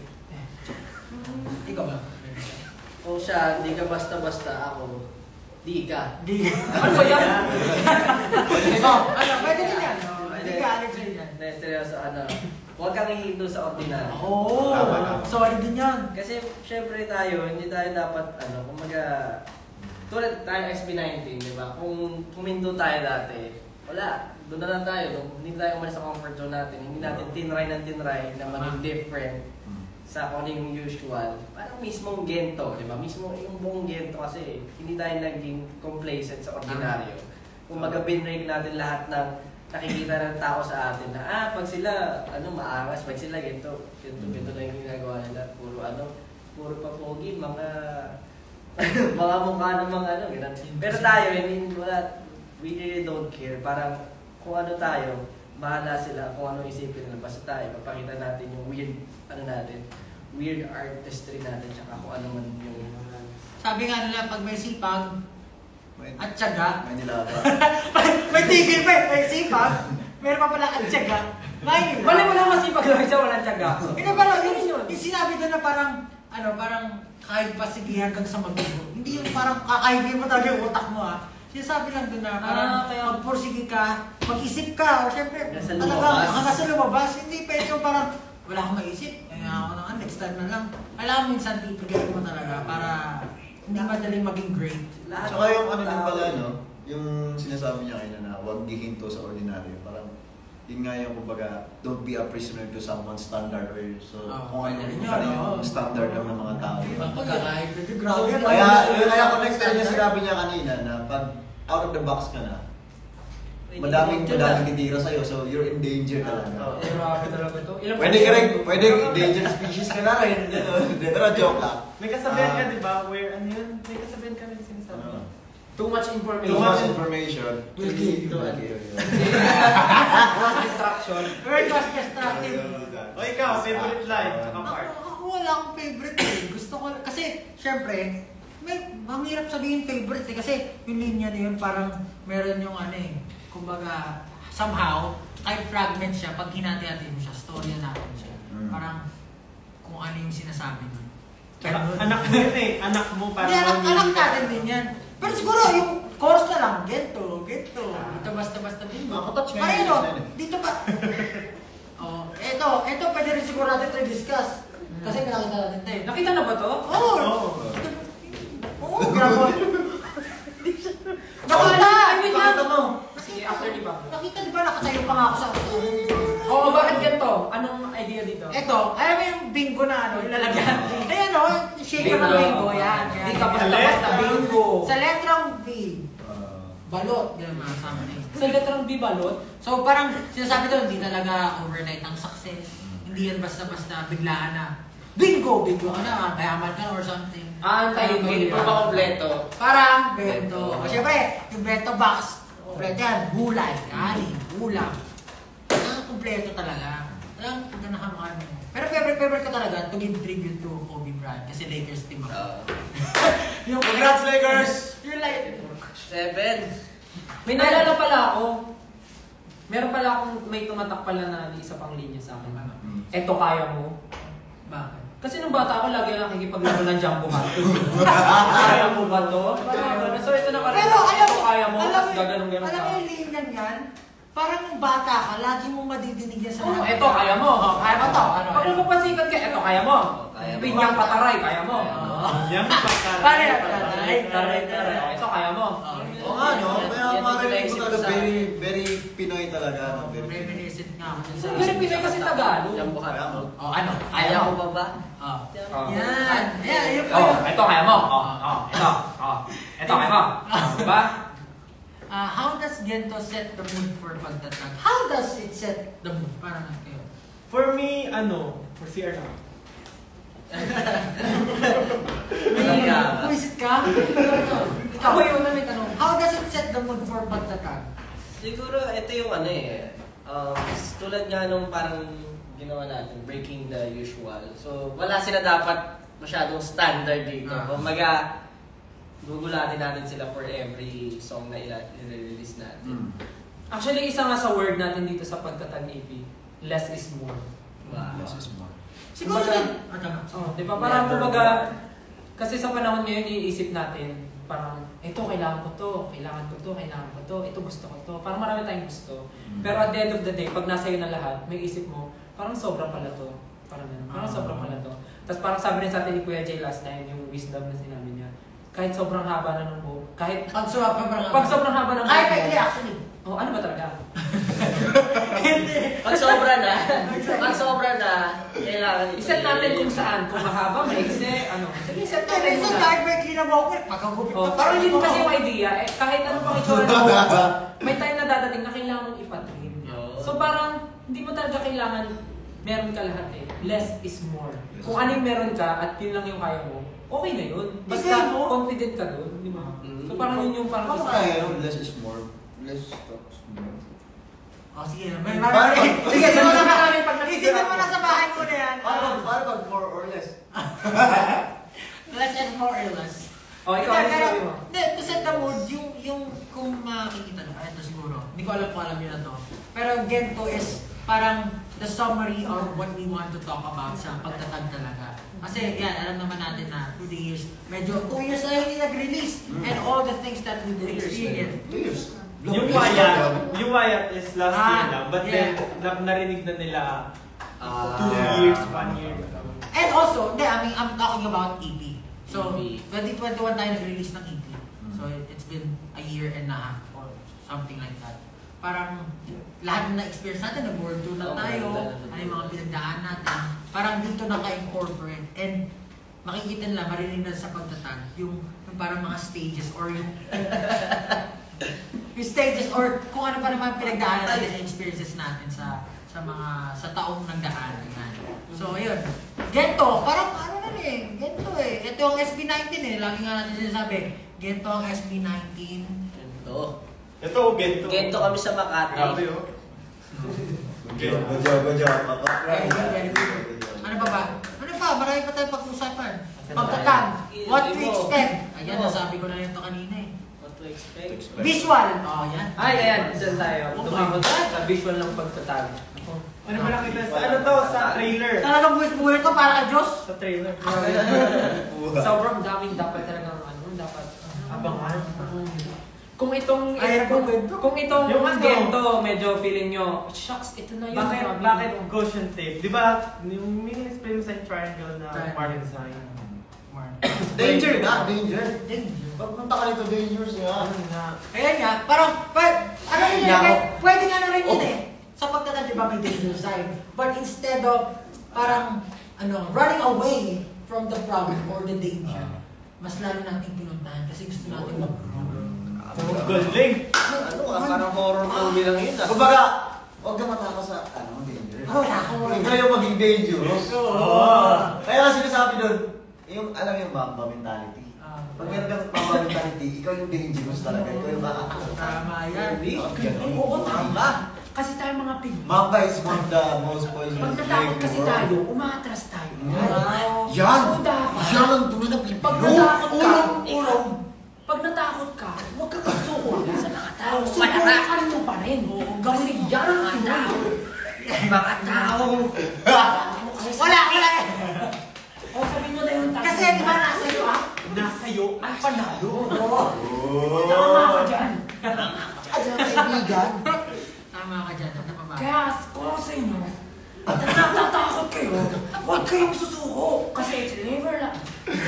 Ikaw ba? Kung siya, di ka basta-basta ako, di ka. Di. Ano ba yan? Oh, ano, pwede din yan. no? Di ka, Alex din yan. Hindi, seryoso, ano, huwag kang hihinto sa ordinary. Oo. Tama, tama. Sorry din yan. Kasi syempre tayo, hindi tayo dapat, ano, kumaga, tulad tayo S B nineteen, di ba? Kung kumindo tayo dati, wala, doon na lang tayo. Hindi tayo umalis sa comfort zone natin. Hindi natin tinry ng tinry na maging different sa kung ano yung usual. Parang mismong gento, di ba? Mismo yung buong gento kasi hindi tayo naging complacent sa ordinaryo. Kung mag-binrake natin lahat ng nakikita ng tao sa atin na ah, pag sila ano maangas, pag sila gento, gento, gento lang yung ginagawa nila. Puro ano, puro pa pogi, mga mga mukha ng mga ano, ganun. Pero tayo, hindi, wala, we really don't care. Parang kung ano tayo, bahala sila kung ano isipin nila. Basta tayo, papakita natin yung weird, ano natin, weird artistry natin, tsaka kung ano man yung... Sabi nga nila, pag may sipag May, at tiyaga, may nilaga. may, may tigil pa eh, may sipag, meron pa pala at tiyaga, may Wala mo lang masipag lang siya, walang tiyaga. Hindi parang yun, yun, yung sinabi doon na parang, ano, parang kahit pa sige hanggang sa magdugo. Hindi yung parang kakaibin mo talaga yung utak mo ah. Sinasabi lang doon na parang Ah, kaya- magpursige ka, mag-isip ka, o syempre, Nasa talaga, lumabas. hanggang sa lumabas, hindi pwede yung parang, wala akong maisip, kaya ako na nga, next time na lang. Kailangan minsan titigayin mo talaga para hindi madaling maging great. Lahat Tsaka yung ano ng din tao- pala, no? Yung sinasabi niya kanina na huwag gihinto sa ordinaryo. Parang, yun nga yung kumbaga, don't be a prisoner to someone's standard or so Oh, kung ano pwede rin yung yun, yung oh. standard lang ng mga tao. Ibang pagkakaib, grabe. Kaya, yun kaya connect tayo niya sinabi niya kanina na pag out of the box ka na, madaming madaming titira sa'yo, so you're in danger talaga. Oo. Eh, grabe talaga to. Ilang Pwede ka rin, pwede endangered species ka na rin. Pero joke lang. May kasabihan ka, Ah. di ba? Where, ano yun? May kasabihan ka rin sinasabi. Ano? Too much information. Too much information. Will kill you. Will kill you. Distraction. Very fast destructive. O ikaw, favorite line, tsaka part. Ako, ako wala akong favorite eh. Gusto ko, kasi syempre, may, ang hirap sabihin favorite eh. Kasi yung linya na yun parang meron yung ano eh. Kumbaga, somehow, kahit fragment siya, pag hinati-hati mo siya, storya natin siya. Mm. Parang kung ano yung sinasabi nun. Tsaka, anak mo yun eh. Anak mo para Hindi, anak, anak mamili ka. natin din yan. Pero siguro yung chorus na lang, gento, gento. Ito basta-basta din. Nakaka-touch nga Parang yung ano, design eh. dito pa. Oh, eto, eto pwede rin siguro natin ito i-discuss. Kasi nakita natin ito eh. Nakita na ba to? Oo! Oo. Oo, grabe. nga ako sa... Oo, bakit ganito? Anong idea dito? Eto, alam mo yung bingo na ano, ilalagyan. Ayan o, shaker ng Bingo. bingo, yan. Hindi ka basta-basta bingo. Sa letrang B, Ah. balot, gano'n mga sama na yun. Sa letrang B balot, So parang sinasabi to, hindi talaga overnight ang success. Hindi yan basta-basta biglaan na, bingo, bingo ka na, mayaman ka or something. ah, tayo Hindi bingo. pa kompleto. Parang bento. O syempre, yung bento box, kompleto yan, gulay, kanin, ulam. Ah, kompleto talaga. Alam, ganahan mo kami. Pero favorite favorite ko talaga to give tribute to Kobe Bryant kasi Lakers team ako. Uh, Yung Congrats, Lakers! Yung like, seven. May naalala pala ako. Meron pala akong may tumatak pala na isa pang linya sa akin. Eto kaya mo. bakit? Kasi nung bata ako, lagi ako nakikipaglaro ng Jumbo Hot. Kaya mo ba to? Parang, so ito na parang, Pero alam ito mo, kaya mo, alam tapos mo, gaganong ganon alam ka. mo yung linyan yan? Parang yung bata ka, lagi mong madidinig yan sa Oo, lahat. eto kaya mo. Oh, kaya mo to. Ano? Pag lumapasikat ka, eto kaya mo. Kaya mo. Pinyang pataray, kaya mo. Oo. Yan, pagkaray. Paano? Taray, taray, taray. Oh, ito kaya mo. Oo nga, no? Kaya Yan, parang yan, ko yan, talaga sa- very, very Pinoy talaga. no? Very Reminiscent nga ako dun sa... Pero Pinoy kasi Tagalog. Yung buhat Kaya mo. mo. Oh, ano? Kaya mo ba ba? Oh. Oh. Yan. Yan, yun pa Oh, yun. ito kaya mo. Oh, oh, ito. Oh, ito kaya mo. Oh, diba? Ah, how does Gento set the mood for pagtatag? How does it set the mood? Para na kayo. For me, ano, for C R na. Talaga. Puisit ka? Ikaw. Ako yun na may tanong. How does it set the mood for pagtatag? Siguro ito yung ano eh. Um, tulad nga nung parang ginawa natin, breaking the usual. So, wala sila dapat masyadong standard dito. Ah. Kumbaga, gugulatin natin sila for every song na ila- i-release natin. Mm. Actually, isa nga sa word natin dito sa pagtatag A P, less is more. Wow. Less is more. Siguro Kumbaga- din. Ano? Oh, di ba? Parang Never kumbaga, more. kasi sa panahon ngayon, iisip natin, parang, ito, kailangan ko to, kailangan ko to, kailangan ko to, ito gusto ko to. Parang marami tayong gusto. Mm. Pero at the end of the day, pag nasa iyo na lahat, may isip mo, parang sobra pala to. Parang ganun. Parang Ah. sobra pala to. Tapos parang sabi rin sa atin ni Kuya Jay last time, yung wisdom na sinabi niya, kahit sobrang haba na ng buhok, kahit Pag suwap ka parang... pag sobrang haba ng Kahit buhok hindi mo, actually. oh, ano ba talaga? Pag sobra na, pag sobra na, kailangan ito. Iset natin kung saan, kung mahaba, maigse, ano. Sige, set Pero natin isa muna. kahit may kinabok ko, pagkagupit Oh, ka parang yun kasi yung idea, eh, kahit anong pang itsura ng buhok mo, may time na dadating na kailangan mong ipatrim. Oo. So parang, hindi mo talaga kailangan meron ka lahat eh. Less is more. Kung ano yung meron ka at yun lang yung kaya mo, okay na yun. Basta Bigay mo. confident ka doon, di ba? Mm. So parang yun yung parang Ano kaya yun? Less is more. Less talks more. Oh, sige. May Paano marami. pag- Sige, Sige, tingnan mo tingnan na namin pag Isipin mo na sa bahay mo na yan. Paano pag, paano pag more or less? Less and more or less. Oh, ikaw, Hindi, ano pero, sabi mo? hindi, to set the mood, yung, yung kung makikita nyo, ito siguro, hindi ko alam kung alam nyo na to. Pero Gento is parang the summary of what we want to talk about sa pagtatag talaga. Kasi yan, alam naman natin na through the years, medyo two years na hindi nag-release. Mm. And all the things that we've Years na experienced. yun. Years. Yung Years Wyatt, na yun. yung Wyatt is last Ah, year lang, but then yeah. na- narinig na nila Ah, two Yeah. years, one year. And also, hindi, I mean, I'm talking about E P. So, E P. twenty twenty-one tayo nag-release ng E P. So, it's been a year and a half or something like that. Parang lahat na na-experience natin, nag-world tour na Oo, tayo, maganda na. ano yung mga pinagdaan natin. Parang dito naka-incorporate. And makikita nila, marinig na sa pagtatag, yung, yung parang mga stages or yung yung stages or kung ano pa naman pinagdaanan natin, yung experiences natin sa sa mga sa taong nagdaan. Yan. So, ayun. Gento, parang ano na eh, Gento eh. Ito ang S B nineteen eh. Lagi nga natin sinasabi, Gento ang S B nineteen. Gento. Ito, Gento. Gento kami sa Grabe, Makati. oh. Good job, good job, good job. Papa. Very good, very good. Ano pa ba? Ano pa? Marami pa tayong pag-usapan. Pagtatag. What to expect. Ayan, nasabi ko na ito kanina eh. What to expect? Visual. Oh, yan. Ay, ayan, dyan tayo. Oh my Dumabot God. sa visual ng pagtatag. Ano ba nakita sa, ano to, sa trailer? Talagang buwis-buhay ko para kay Diyos. Sa trailer. Sobrang daming dapat talagang ano, dapat Abangan. Kung itong Ay, kung, Gento. kung itong Yung ano? Gento, medyo feeling nyo, shucks, ito na yun. Bakit, grabe bakit yun." Goshen tape? Di ba, yung may explain mo sa triangle na Triangle. Martin sign. Danger nga, danger. Danger. Pag punta ka nito, dangers nga. Ano na? Kaya nga, parang, pa, ano rin yun, Yako. pwede, pwede nga na rin yun Oh. eh. maganda, di ba, may danger sign. But instead of parang, ano, running away from the problem or the danger, mas lalo natin pinuntahan kasi gusto natin mag-grow. Ang galing! Ano ka? Parang horror movie lang yun ah. Kumbaga, huwag ka matakot sa, ano, danger. Oh, ako. Huwag kayo maging dangerous. Oo. Kaya nga sinasabi doon, yung, alam yung Mamba mentality. Pag meron kang Mamba mentality, ikaw yung dangerous talaga. Ikaw yung makakatakot. Tama yan. Ganun. Oo, tama. Kasi tayo mga Pinoy. Mamba is one of the most poisonous Pag natakot kasi tayo, umatras tayo. Yan! So dapat, Yan ang tunay na Pilipino! pag natakot ka, Ulong! pag natakot ka, huwag ka kasuko sa mga tao. Subukan mo pa rin. Kasi yan ang Pinoy. Mga tao. Wala, wala. O, sabihin mo na yung tao. Kasi di ba nasa iyo ah? Nasa iyo. Ay, panalo. Oh! Tama ka dyan. Adyan, kaibigan! Tama ka dyan. Napababa. Kaya kung sa inyo, at natatakot kayo, huwag kayong susuko kasi it's never lang.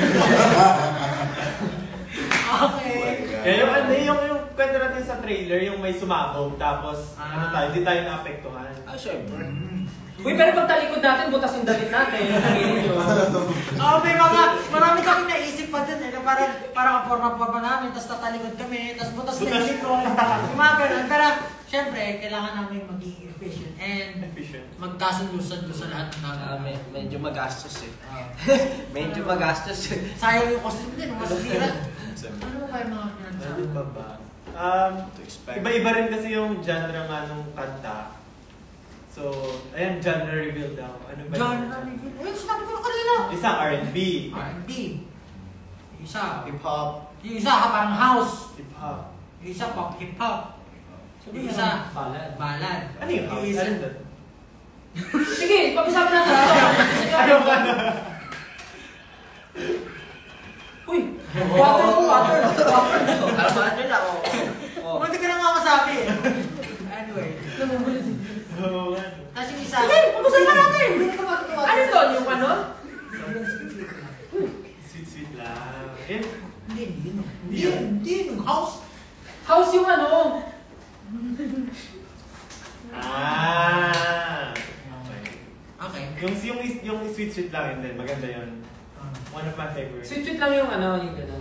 Okay. Kaya yung, ano, yung, yung kwento natin sa trailer, yung may sumabog, tapos Ah. ano tayo, di tayo naapektuhan. Ah, syempre. Uy, pero pag talikod natin, butas yung dalit natin. Nagiging yun. Oh, may mga, marami kami naisip pa dun eh, na parang, parang ang forma pa pa namin, tapos tatalikod kami, tapos butas na isip ko. Yung mga ganun. Pero, syempre, kailangan namin maging efficient and Efficient. magkasundo-sundo sa lahat ng Ah, gagawin. med- medyo magastos eh. Ah. Medyo magastos eh. Sayang yung costume din, masasira. Ano ba yung mga pinansabi? Ano ba ba? Um, To expect. iba-iba rin kasi yung genre nga nung kanta. So, ayan, genre reveal daw. Ano ba John, yun? ano yun? Uy, sinabi ko na kanina. Isang R and B. R and B. Yung isa, Hip-hop. yung isa parang house. Hip-hop. Yung isa pop hip-hop. Yung isa, Balad. balad. Ano yung house? Yung isa, Ano doon? Sige, pag-usapan natin ito. Ano ba na? Uy, water po, water. Water. Alamaan nyo lang oh. Oh. Hindi ko na nga masabi eh. Anyway. Oo, ano? Tapos yung isa. Sige, pag-usapan natin. Ano doon, yung ano? Sweet, sweet lang. Eh, Hindi, hindi. Hindi, hindi. Yung house. House yung ano? ah! Okay. Okay. Yung, yung, yung sweet, sweet lang, hindi. Maganda yun. One of my favorites. Sweet-sweet lang yung ano, yung gano'n.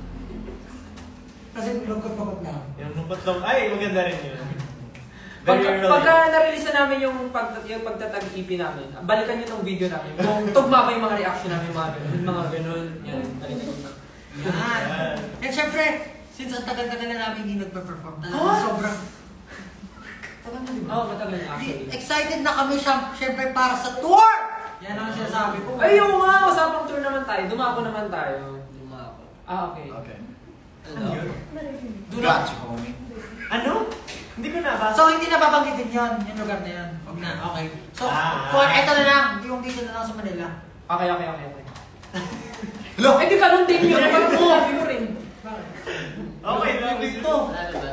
Kasi lungkot-lungkot lang. Yung lungkot lang. Ay, maganda rin yun. Pag, Very early. pagka na-release na namin yung, pag, yung pagtatag-E P namin, balikan nyo tong video namin. Kung tugma pa yung mga reaction namin, mga gano'n, mga gano'n, yan, balikan nyo. Yan. And syempre, since ang tagal-tagal na namin hindi nagpa-perform, talagang sobrang... Tagal na, di ba? Oo, oh, matagal na actually. Excited na kami siya, syempre, para sa tour! Yan ang sinasabi ko. Ay, yung nga, usapang tour naman tayo, dumako naman tayo. Luma ako. Ah, okay. Okay. Ano? Got you, homie. Ano? Hindi ko nabasa. So, hindi na babanggitin yun, yung lugar na yun. Huwag na, okay. So, Ah. kung ito na lang, yung dito na lang sa Manila. Okay, okay, okay. okay. Hello? Eh, di ganun din yun. Parang sinabi mo rin. Okay, lang ito. Ano ba?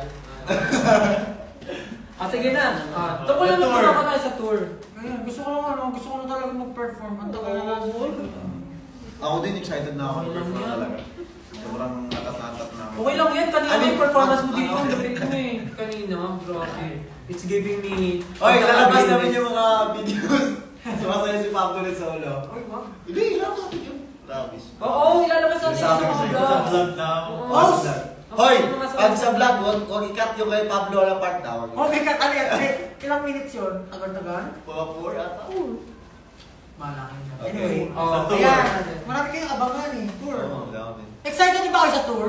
Ah, sige na. Ah, tungkol naman Tour. muna ka tayo sa tour. Ayun, gusto ko lang ano, gusto ko lang talaga mag-perform. Ang tagal na natin. Ako din excited na ako Okay lang mag-perform yan. talaga. Sobrang natatatap na ako. Okay lang yan. Kanina Ano yung yung- performance mo ano- dito. ano- Ang galing mo eh. Kanina, grabe. It's giving me... Oy, lalabas namin yung mga videos. Sumasaya si Pablo rin sa ulo. Uy, wag. Hindi, lalabas natin yun. Labis. Oo, ilalabas natin Sabi sa ko mga sa'yo, Sa vlogs. vlog daw. Oo. Oh! Hoy, Mga sa- pag sa vlog, huwag huwag i-cut yung kay Pablo na part daw. Okay, katalit. Ilang minutes yun? Tagal-tagal? Papa-four ata. Malaki na. Okay. Anyway, Oh, Sa tour. ayan. Marami kayong abangan eh. Tour. Oo, dami. Excited din ba kayo sa tour?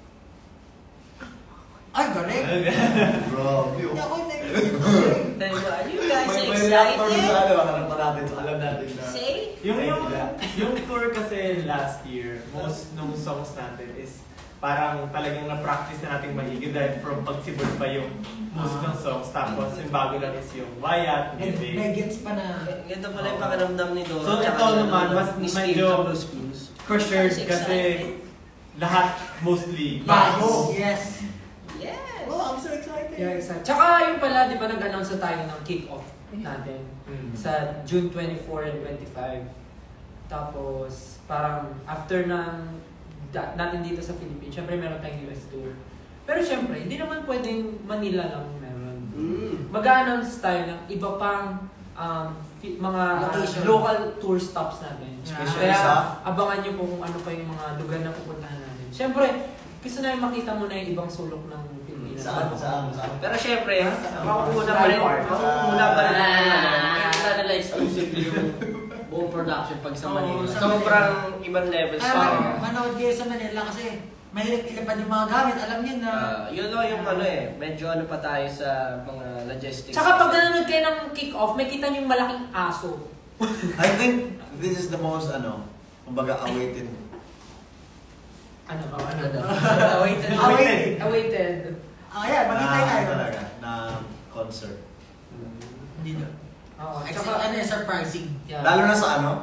Ay, galing. Grabe, Hindi oh. ako hindi. Are you guys May may reactor excited? sa ano, harap pa natin. So, alam natin na. Say? Yung, yung, yung tour kasi last year, most nung songs natin is parang talagang na-practice na nating mahigit dahil from pagsibol pa yung most ng songs. Tapos yung bago lang is yung Wyatt, And Bebe. may gets pa na. Ganito pala yung pakiramdam ni Dora. So, tsaka ito ni- naman, mas ni Steve medyo- sa Blues Clues. Pressured Mas kasi excited. lahat mostly Bago. Yes. Yes! Oh, I'm so excited. Yeah, exactly. Tsaka yung pala, di ba nag-announce na tayo ng kick-off natin Mm. sa June twenty-four and twenty-five. Tapos, parang after ng da- natin dito sa Philippines, syempre meron tayong U S tour. Pero syempre, hindi naman pwedeng Manila lang meron. Mm. mag-announce tayo ng iba pang um, fi- mga Location. local tour stops namin. Especially Kaya sa- abangan nyo kung ano pa yung mga lugar na pupuntahan namin. Siyempre, gusto na makita mo na yung ibang sulok ng Pilipinas. Saan? Saan? Saan? Pero syempre, ha, Sa- makukuha sa pa rin, Park. makukuha pa rin Ah. ano, makikita nila exclusively yung buong production pag sa Oo, Manila. sa Sobrang ibang levels Kaya pa. man, manood kayo sa Manila kasi mahilig ilipad yung mga gamit. Alam niyo na. Ah, yun o yung ano eh, medyo ano pa tayo sa mga logistics. Tsaka pag nanonood kayo ng kick-off, may kita nyo yung malaking aso. I think this is the most, ano, kumbaga awaited. Ano ba? Ano Ano? ba? Awaited. Awaited. Awaited. Ah, yan. Magkita na, tayo. talaga, na concert. Hindi na. Oo. Kasi Tsaka, ano yung surprising. yeah. Lalo na sa ano?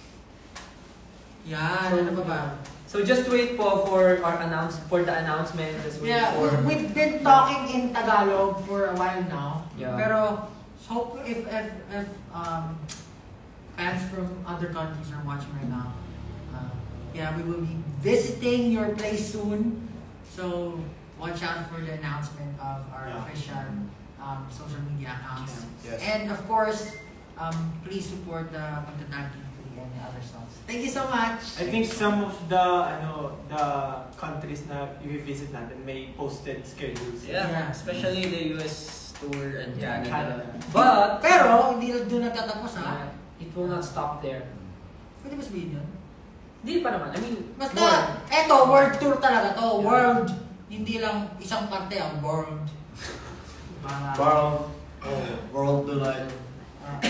Yan. Ano pa ba? So just wait po for our announce for the announcement. Just wait Yeah, for we- we've been talking in Tagalog for a while now. Yeah. Pero so if if if um fans from other countries are watching right now, uh, yeah, we will be visiting your place soon. So watch out for the announcement of our Yeah. official um, social media accounts. Yes. And of course, um, please support the Pagtatag T V and the other songs. Thank you so much. I think some of the ano the countries na i-visit natin may posted schedules. Yeah, Yeah. especially the U S tour and Yeah, Canada. But Pero hindi na doon nagtatapos ha. uh, it will not stop there. Pwede ba sabihin yun? Hindi pa naman. I mean, Basta, more. eto, world tour talaga to. World. Hindi lang isang parte ang world. Para, World. Oh, world tonight. ah,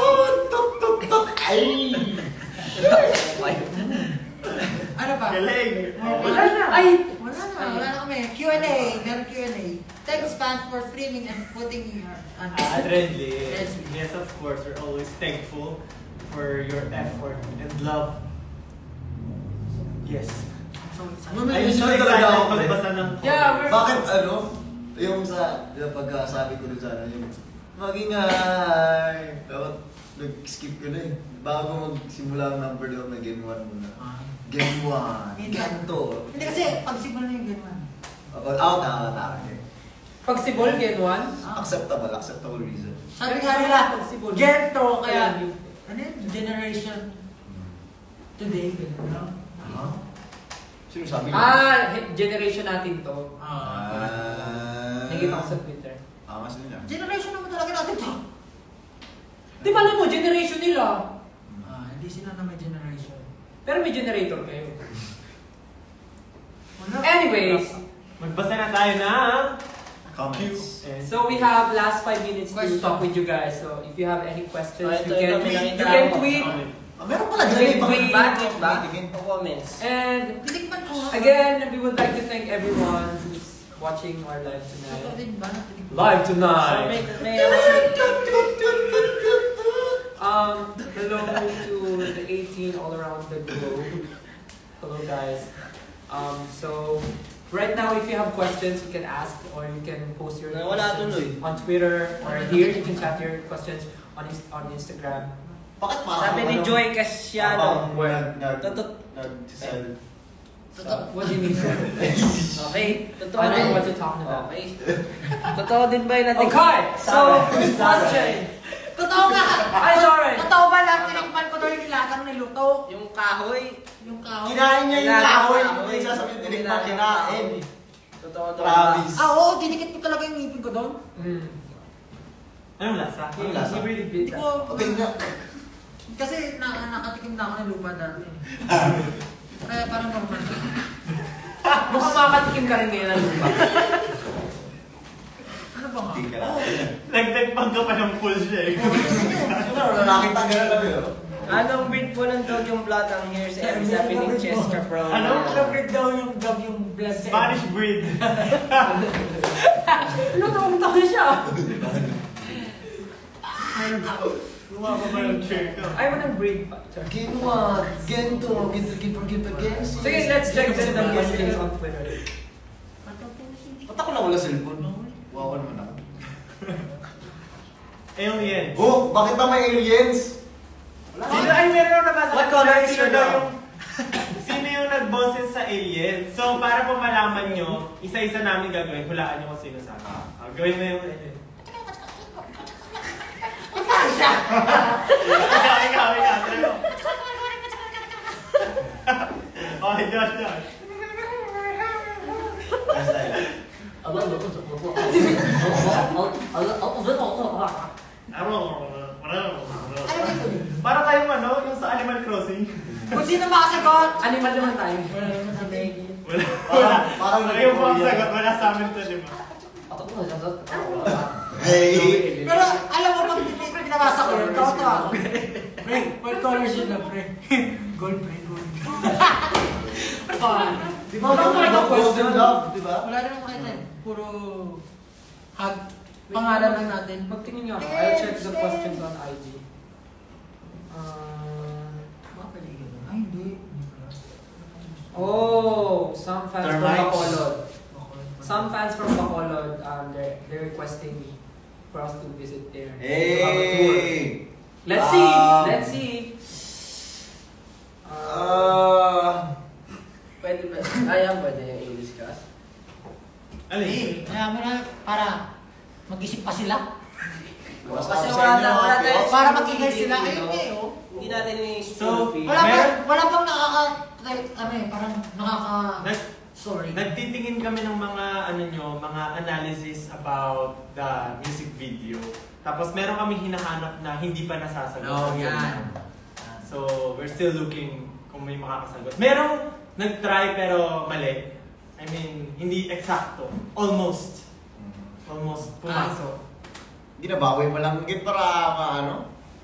Ay! ano pa? Galing! Wala na. Ay! Wala na. Wala na kami. Q and A. Meron Q and A. Thanks, fans, for streaming and putting your... ano, Ah, Trendy. Yes. Yes, of course. We're always thankful for your effort and love. Yes. so excited. Mami- I'm so Talaga excited ako, magbasa ng Yeah, we're- Bakit ano? Yung sa, yung pagkasabi ko dun sa ano, yung magingay. Dapat nag-skip ko na eh. Bago magsimula ang number daw, may game one muna. Ah. Game one. Hindi. Ganto. Hindi kasi, pag simula na yung gano'n. About out, out, out. Pag si Ball get one, Acceptable, acceptable reason. Sabi nga nila, Possible. gento, Kaya- kaya, ano yun? Generation today, gano'n, no? Huh? Sino sabi niya? ah, he- generation natin to. Ah. Ah. Nakikita ko sa Twitter. Angas nila. Generation naman talaga natin to. Di ba alam mo, generation nila. Ah, hindi sila na may generation. Pero may generator kayo. Wala. Anyways, Magbasa na tayo ng Comments. And so we have last five minutes to Question. talk with you guys. So if you have any questions, Oh, you ito, can, ito, may you nakita can ako. tweet. comment. Ah, meron pala dyan Wait, eh. Bakit wait. Bakit ba? Tingin. O comments. And Tinikman ko nga. again, we would like to thank everyone who's watching our live Ito tonight. din ba? Natinikman. Live So, may, tonight. may, Um, hello to the eighteen all around the globe. Hello guys. Um, so right now, if you have questions, you can ask or you can post your Wala questions tuloy. on Twitter or here. You can chat your questions on Ins- on Instagram. Bakit parang sabi ni ano? Joy Casiano, Habang nag- nag- Totoo. nag-sell. Totoo. What do you mean? sir? okay, totoo I don't din. know what you're talking about. Okay. Totoo din ba yung natin? Okay, so Sorry. first question. Totoo nga! Ay, sorry. Totoo ba lahat tinikman ko daw yung nilagang niluto? Yung kahoy. Yung kahoy? Kinain niya yung Kinain kahoy. yung Hindi kahoy. sasabihin, tinikman, kinain. Totoo daw. Promise. Ah, oo, dinikit ko talaga yung ngipin ko doon. Mm. Anong lasa? Anong lasa? He really did Hindi that. ko, Okay nga. kasi na, nakatikim na ako ng lupa dati. Kaya parang normal. Mukhang makakatikim ka rin ngayon ng lupa. Ano ba nga? Hindi ka lang. Nagdagpag ka pa ng pool siya eh. Ano, lalaki tanggal lang yun. Anong breed po ng dog yung blood ang hair sa every happening Chester Pro? Ano? Alam daw yung dog yung blood sa Spanish breed. Ano tawag na siya? Lumaba ba yung chair ko? Ayaw mo ng breed pa. Ginawa, gento, gito, gito, gito, gento. Sige, let's check the the questions on Twitter. Ba't ako na wala cellphone? Wawa naman ako. Aliens. Oh, bakit ba may aliens? Sino ay meron na nabasa? What color is Sino your daw dog? yung Sino yung nagboses sa alien? So, para po malaman nyo, isa-isa namin gagawin. Hulaan nyo kung sino sa akin. Ah, gawin mo yung alien. Ikaw, ikaw, ikaw. Try mo. Okay, Josh, Josh. Para kayong ano, yung sa Animal Crossing. Kung sino makasagot? Animal naman tayo. Wala naman sa Maggie. Wala. Parang- parang Ayun po ang nag-Korean. sagot, wala sa amin to, di ba? Hey! Pero alam mo, pag hindi ko binabasa ko yun, tawa tawa ako. Pre, what colors yun na, pre? Gold, pre, gold. Di ba wala ka na golden love, di ba? Wala naman makita eh. Puro hug. Pangalan lang natin. Magtingin nga ako. I'll check the questions on I G. Uh, Mga paligid. Ay, hindi. oh, some fans from Termites. Bacolod. Some fans from Bacolod, um, they're, they're requesting me for us to visit there. To have a tour. Hey! Let's see! Um, Let's see! Uh, Uh, Pwede ba? Ayaw ba na yung English class? Alin? Kaya mo na, para mag-isip pa sila. Kasi wala na, wala tayo. Para mag-ingay sila. Ayun eh, oh. Hindi natin yung So, school fee. Wala Meron- bang, wala bang nakaka, ano eh, parang nakaka, Nag, sorry. nagtitingin kami ng mga ano nyo, mga analysis about the music video. Tapos meron kami hinahanap na hindi pa nasasagot. Oh, yan. So, we're still looking kung may makakasagot. Merong nag-try pero mali. I mean, hindi eksakto. Almost. Almost pumasok. ginabawi mo lang git para maano?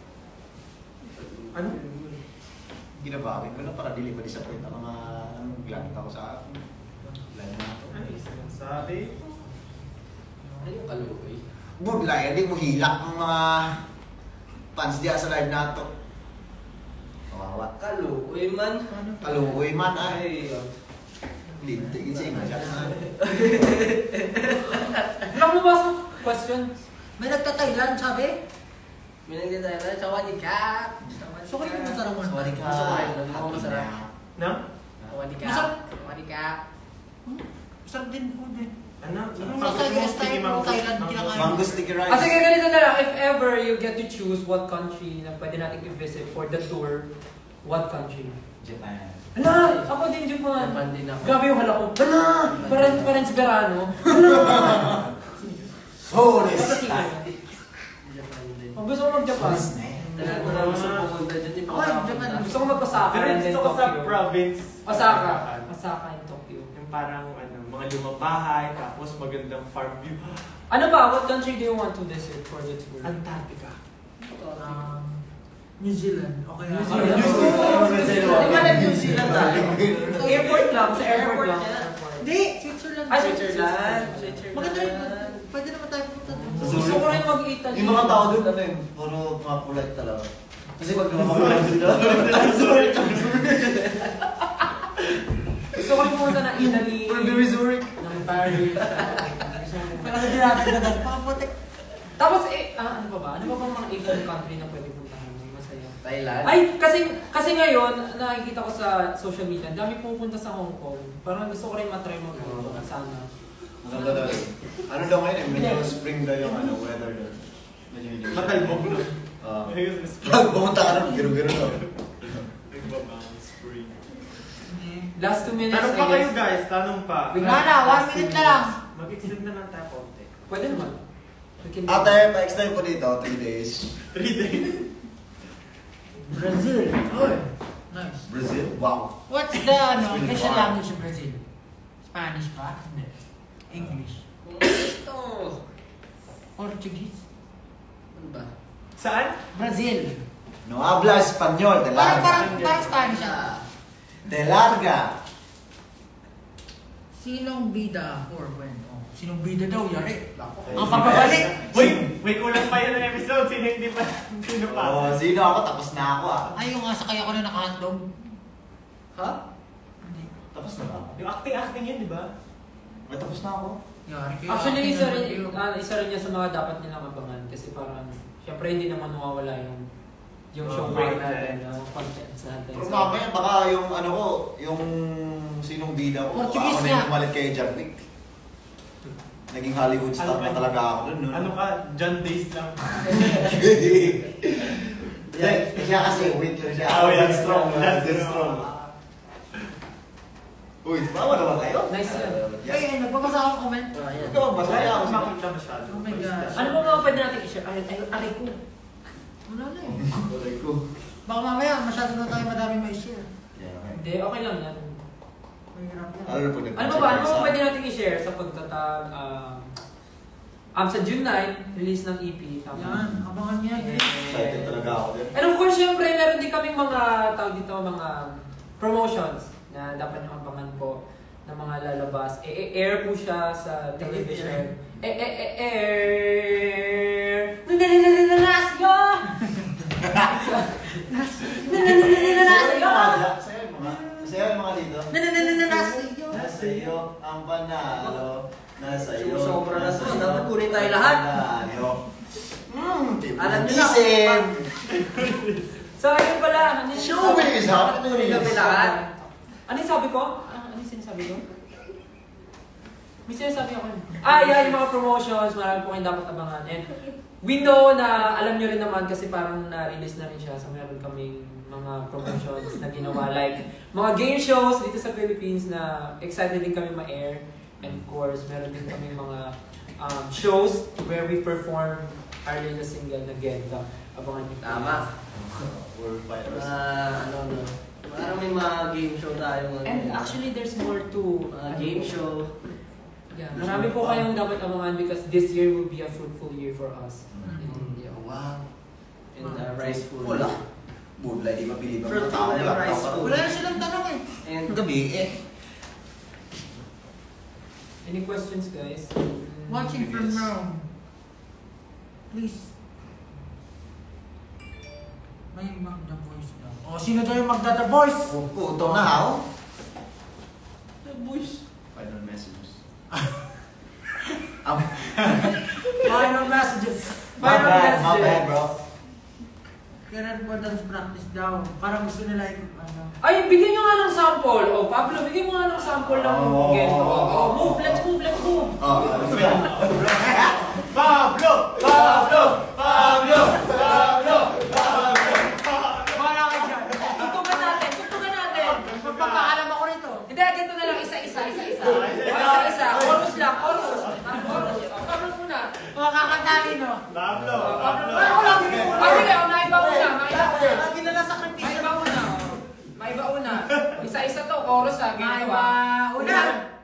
Ano? Ginabawi mo lang para dili ma-disappoint ang mga naglantaw sa akin. Lan na to. Ano yung sinasabi? Ano yung kalukoy? Budlay, hindi mo hilak ang mga fans diya sa live na to. Kawawa. Kalukoy man. Kaluoy man ay. Ay. Linti, kasi nga siya. Ilang mo ba sa questions? May nagta-Thailand, sabi? May nagdadaya na, sawadee ka. So, kung yung masarap mo. Sorry ka. Gusto ko rin, mukhang masarap. No? Sawadee ka. Masarap. Sawadee ka. Masarap din food eh. Ano? Yung nasa U S tayo, yung Thailand, kinakain. Mango sticky rice. Ah, sige, ganito na lang. If ever you get to choose what country na pwede natin i-visit for the tour, what country? Japan. Hala! Ako din, Japan. Japan din ako. Grabe yung hala ko. Hala! Parang, parang Verano. Hala! Holy Basta sige. Japan din. Kung gusto ko mag-Japan. Talaga ko na gusto pumunta dyan. Di pa ako Ay, nakapunta. Japan. Gusto ko mag-Osaka Pero and then gusto ko sa Tokyo. province. Osaka. Osaka and Tokyo. Yung parang ano, mga lumang bahay, tapos magandang farm view. Ano ba? What country do you want to visit for the tour? Antarctica. Um, New Zealand. Okay. New ah. Zealand. New Zealand. Di ba nag-New Zealand tayo? Airport lang. Sa airport Airport lang. yan. Airport. Hindi, Switzerland. Ay, Switzerland. Maganda rin. Switzerland. Pwede naman tayo pumunta doon. Sa Gusto ko rin mag-Italy. Yung mga tao doon, ano yun, puro mga polite talaga. Kasi pag lumamang dito, sorry, Gusto ko rin pumunta ng Italy. from the Missouri. Ng Paris. Pero hindi natin na doon. Paputik. Tapos, eh, ah, ano pa ba? Ano pa bang mga Asian country na pwede puntahan ng masaya? Thailand. Ay, kasi kasi ngayon, nakikita ko sa social media, dami pupunta sa Hong Kong. Parang gusto ko rin matry mo Oo. sana. Maganda daw yun. Ano daw ngayon eh, medyo spring daw yung ano, weather doon. Medyo hindi. Matalbog no? Ah. Ayun, spring. Pag pumunta ka na, giro-giro daw. Nagbabang spring. Last two minutes, Tanong I pa kayo guess. guys, tanong pa. Wala na, one minute na lang. Mag-extend na lang tayo konti. Pwede naman. We can Ate, pa-extend po dito, three days. Three days. Brazil. Oh, nice. Brazil? Wow. What's the ano, Really official far. language of Brazil? Spanish ba? Hindi. English. Kung gusto. Portuguese. Ano ba? Saan? Brazil. No habla español, de Parang, larga. parang, parang Spanish ah. De larga. Sinong bida for when? Oh, sinong bida daw, yari. Ako. Ang pagbabalik. Uy! May kulang pa yun ng episode. Sino hindi pa? Sino pa? Oh, sino ako? Tapos na ako ah. Ay, yung nga sakay ako na nakahandog. Ha? Hindi. Tapos na ba ako? Yung acting-acting yun, di ba? May tapos na ako. Yari kayo. Actually, acting isa naman rin, kayo. ah, isa rin niya sa mga dapat nilang abangan kasi parang, syempre hindi naman mawawala yung yung show Oh, break content. natin, yung contents natin. Pero So, mamaya, baka yung ano ko, yung sinong bida ko, Portuguese ako na nga. yung pumalit kay Jarvik. Naging Hollywood star na talaga ako dun, no? Ano ka? John Days lang. Siya, siya kasi, wait lang siya. Oh, yeah. Strong, Yeah, yeah, strong. Uy, bawa naman kayo. Nice yan. Ay, ay, nagbabasa akong comment. Ah, yan. Ikaw, masaya ako. Makita masyado. Oh my gosh. Ano ba mga pwede natin i-share? Ay, ay, aray ko. Wala na eh. Tuloy ko. Baka mamaya, masyado na tayo madami may share. Yeah, okay. Hindi, okay lang yan. Mahirap yan. Ano na po Ano ba ba? Ano ba pwede natin i-share sa pagtatag? Um, um, sa June ninth, release ng E P. Tama? Yan, abangan niya guys. Excited talaga ako din. And of course, syempre, meron din kaming mga, tawag dito, mga promotions na dapat nyo abangan po na mga lalabas. E-air po siya sa television. E-air! Nananananasyo! Nananananasyo! Sa'yo yung mga, sa'yo yung mga dito. Nananananasyo! Nasa iyo ang panalo. Nasa iyo. Sobra na nasa to. iyo Dapat kunin tayo ang lahat. panalo. Hmm, Alam niyo na. isim. So, ayun pala. Ano yung- Showbiz, ha? Kunin kami lahat. Ano yung sabi ko? Ah, ano yung sinasabi ko? May sinasabi ako. Ah, yeah, yung mga promotions, marami po kayong dapat abangan. And we know na, alam nyo rin naman kasi parang na-release na rin siya. So meron kaming mga promotions na ginawa. Like, mga game shows dito sa Philippines na excited din kami ma-air. And of course, meron din kaming mga um, shows where we perform our latest single na Genta. Abangan nyo. Tama. World fighters. Ah, ano, ano. Parang may mga game show tayo. mga- And actually, there's more to mga game show. Yeah, marami po kayong dapat abangan because this year will be a fruitful year for us. Mm, yeah. Wow. And uh, rice food. Wala. Budlay, di mabilib ang Fruit mga tao. and Wala, rice tao. food. Wala na silang tanong eh. And Gabi eh. Any questions, guys? Watching from Rome. Please. May Magda Voice daw. Oh, sino daw yung Magda The Voice? Puto na ako. The voice. Final messages. Um, Final messages. my Final bad, my messages. bad, bro. Kailan po dance practice daw? Parang gusto nila yung ano. Ay, bigyan nyo nga ng sample. Oh, Pablo, bigyan mo nga ng sample ng Oh. Gento. Oh, move, let's move, let's move. Oh, Pablo! Pablo! Pablo! Pablo! Wala ka dyan. Tutugan natin, tutugan natin. Magpapaalam ako rito. Hindi, dito na lang, isa-isa, isa-isa. Isa-isa, chorus lang, chorus. Chorus. Pablo muna. Makakakantahin no? Pablo! Pablo, Pablo! ako lang. Ah, sige, oh, maiba una, maiba una. Lagi na lang sa kripisyo. Maiba una, oh. Maiba una. Isa-isa to, chorus ah, ganito Maiba ah. una.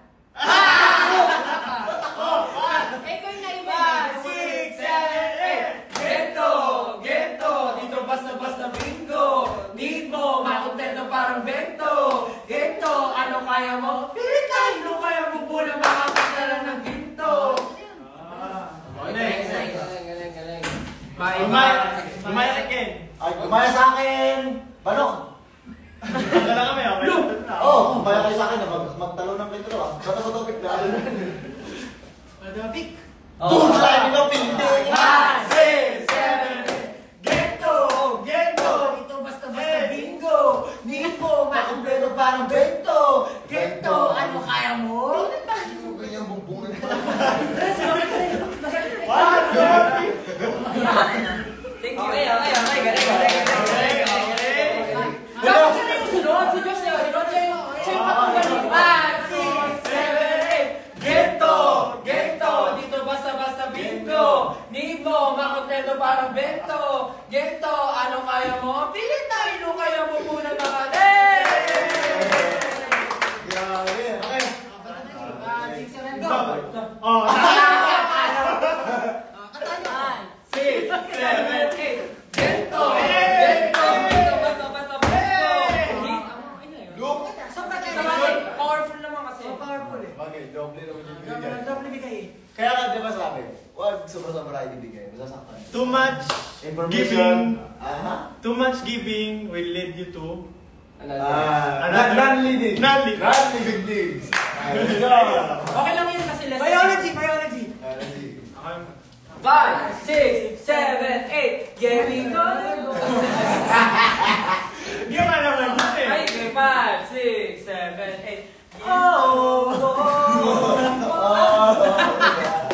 Eh, ko yung naiba. Five, six, seven, eight. Gento! Gento! Dito basta-basta bingo! Need mo, makontento parang bento! Gento! Ano kaya mo? Pilitay! Ano kaya mo muna makapagdala ng ginto? Galing, galing, galing, galing. Umay! Umay again! Ay, kumaya sa akin! Balong! Wala na kami, okay? Oo, oh, kumaya kayo sa akin na mag magtalo ng kayo dalawa. Bato ko topic na. Madapik. Budlay, di ba pindi? Five, six, seven, eight. Gento! Gento! Ito basta-basta bingo. Need mo, makontento parang bento! Gento, ano kaya mo? Ganyan bumbong na Thank you. Ay, ay, ay, galing, galing, galing, galing, galing, galing. Dapat sila yung sunod, si Josh na, sunod siya yung, siya yung patunggaling. Five, six, seven, eight. Gento! Gento! Dito basta-basta bingo! Need mo, makontento parang bento! Gento! Ano kaya mo? Pilit tayo, ano kaya mo muna makali! Grabe, okay. Ah, six, seven, go. Oh! Six, seven, eight. Gento! Gento! Dito basta-basta bingo! Need, ano, ano yun? Look! Sobra kayo. Sa bagay, powerful naman kasi. So powerful eh. Bagay, doble naman yung Double, bigay. double bigay eh. Kaya ka, di ba sabi, huwag sobra-sobra ibibigay. Masasaktan. Too much Information. giving, Aha. too much giving will lead you to Ano, Ah, Another- non-leading. Non-leading. Non-leading things. Ayun na. Okay lang yun kasi lesson. Biology, biology. Ayun. Five, six, seven, eight. Here we go. Hindi ka naman yun eh. Ay, okay. Five, six, seven, eight. Oh! Oh,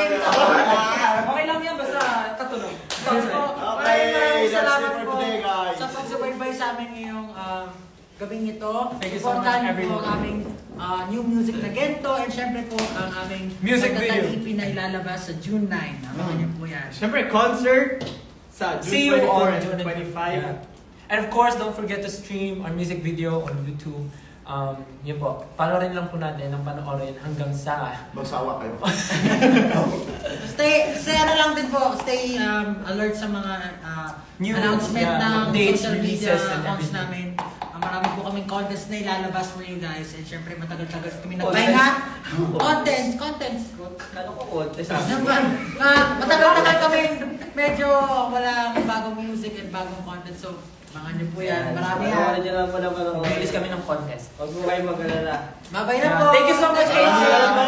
Okay lang yan, basta katunog. Sounds po. Okay, Maraming maraming that's salamat it for po today, guys. sa pagsubaybay sa amin ngayong um, gabing ito. Thank you so much, Supportahan niyo po everyone. ang aming uh, new music na Gento and syempre po ang aming Music video. E P na ilalabas sa June ninth. Abangan niyo po yan. Siyempre, concert sa See June you on twenty-four June and twenty-five. Yeah. And of course, don't forget to stream our music video on YouTube. Um, yun po, panoorin lang po natin ang panoorin hanggang sa... Magsawa kayo. Stay, stay ano lang din po, stay um, alert sa mga uh, New, announcement yeah, ng updates, social media releases, and accounts everything. namin. Uh, marami po kaming contest na ilalabas for you guys. And syempre matagal-tagal kami Contest? nagpahinga. Contents, contents. Kano ko contest? Naman, uh, matagal-tagal kami medyo wala bagong music and bagong content. So, mga niyo po yan. Marami Panoorin yan. niyo lang po na panoorin. Release kami ng contest. Huwag mo kayo mag-alala. Mabay na Yeah. po. Thank you so much, Angel.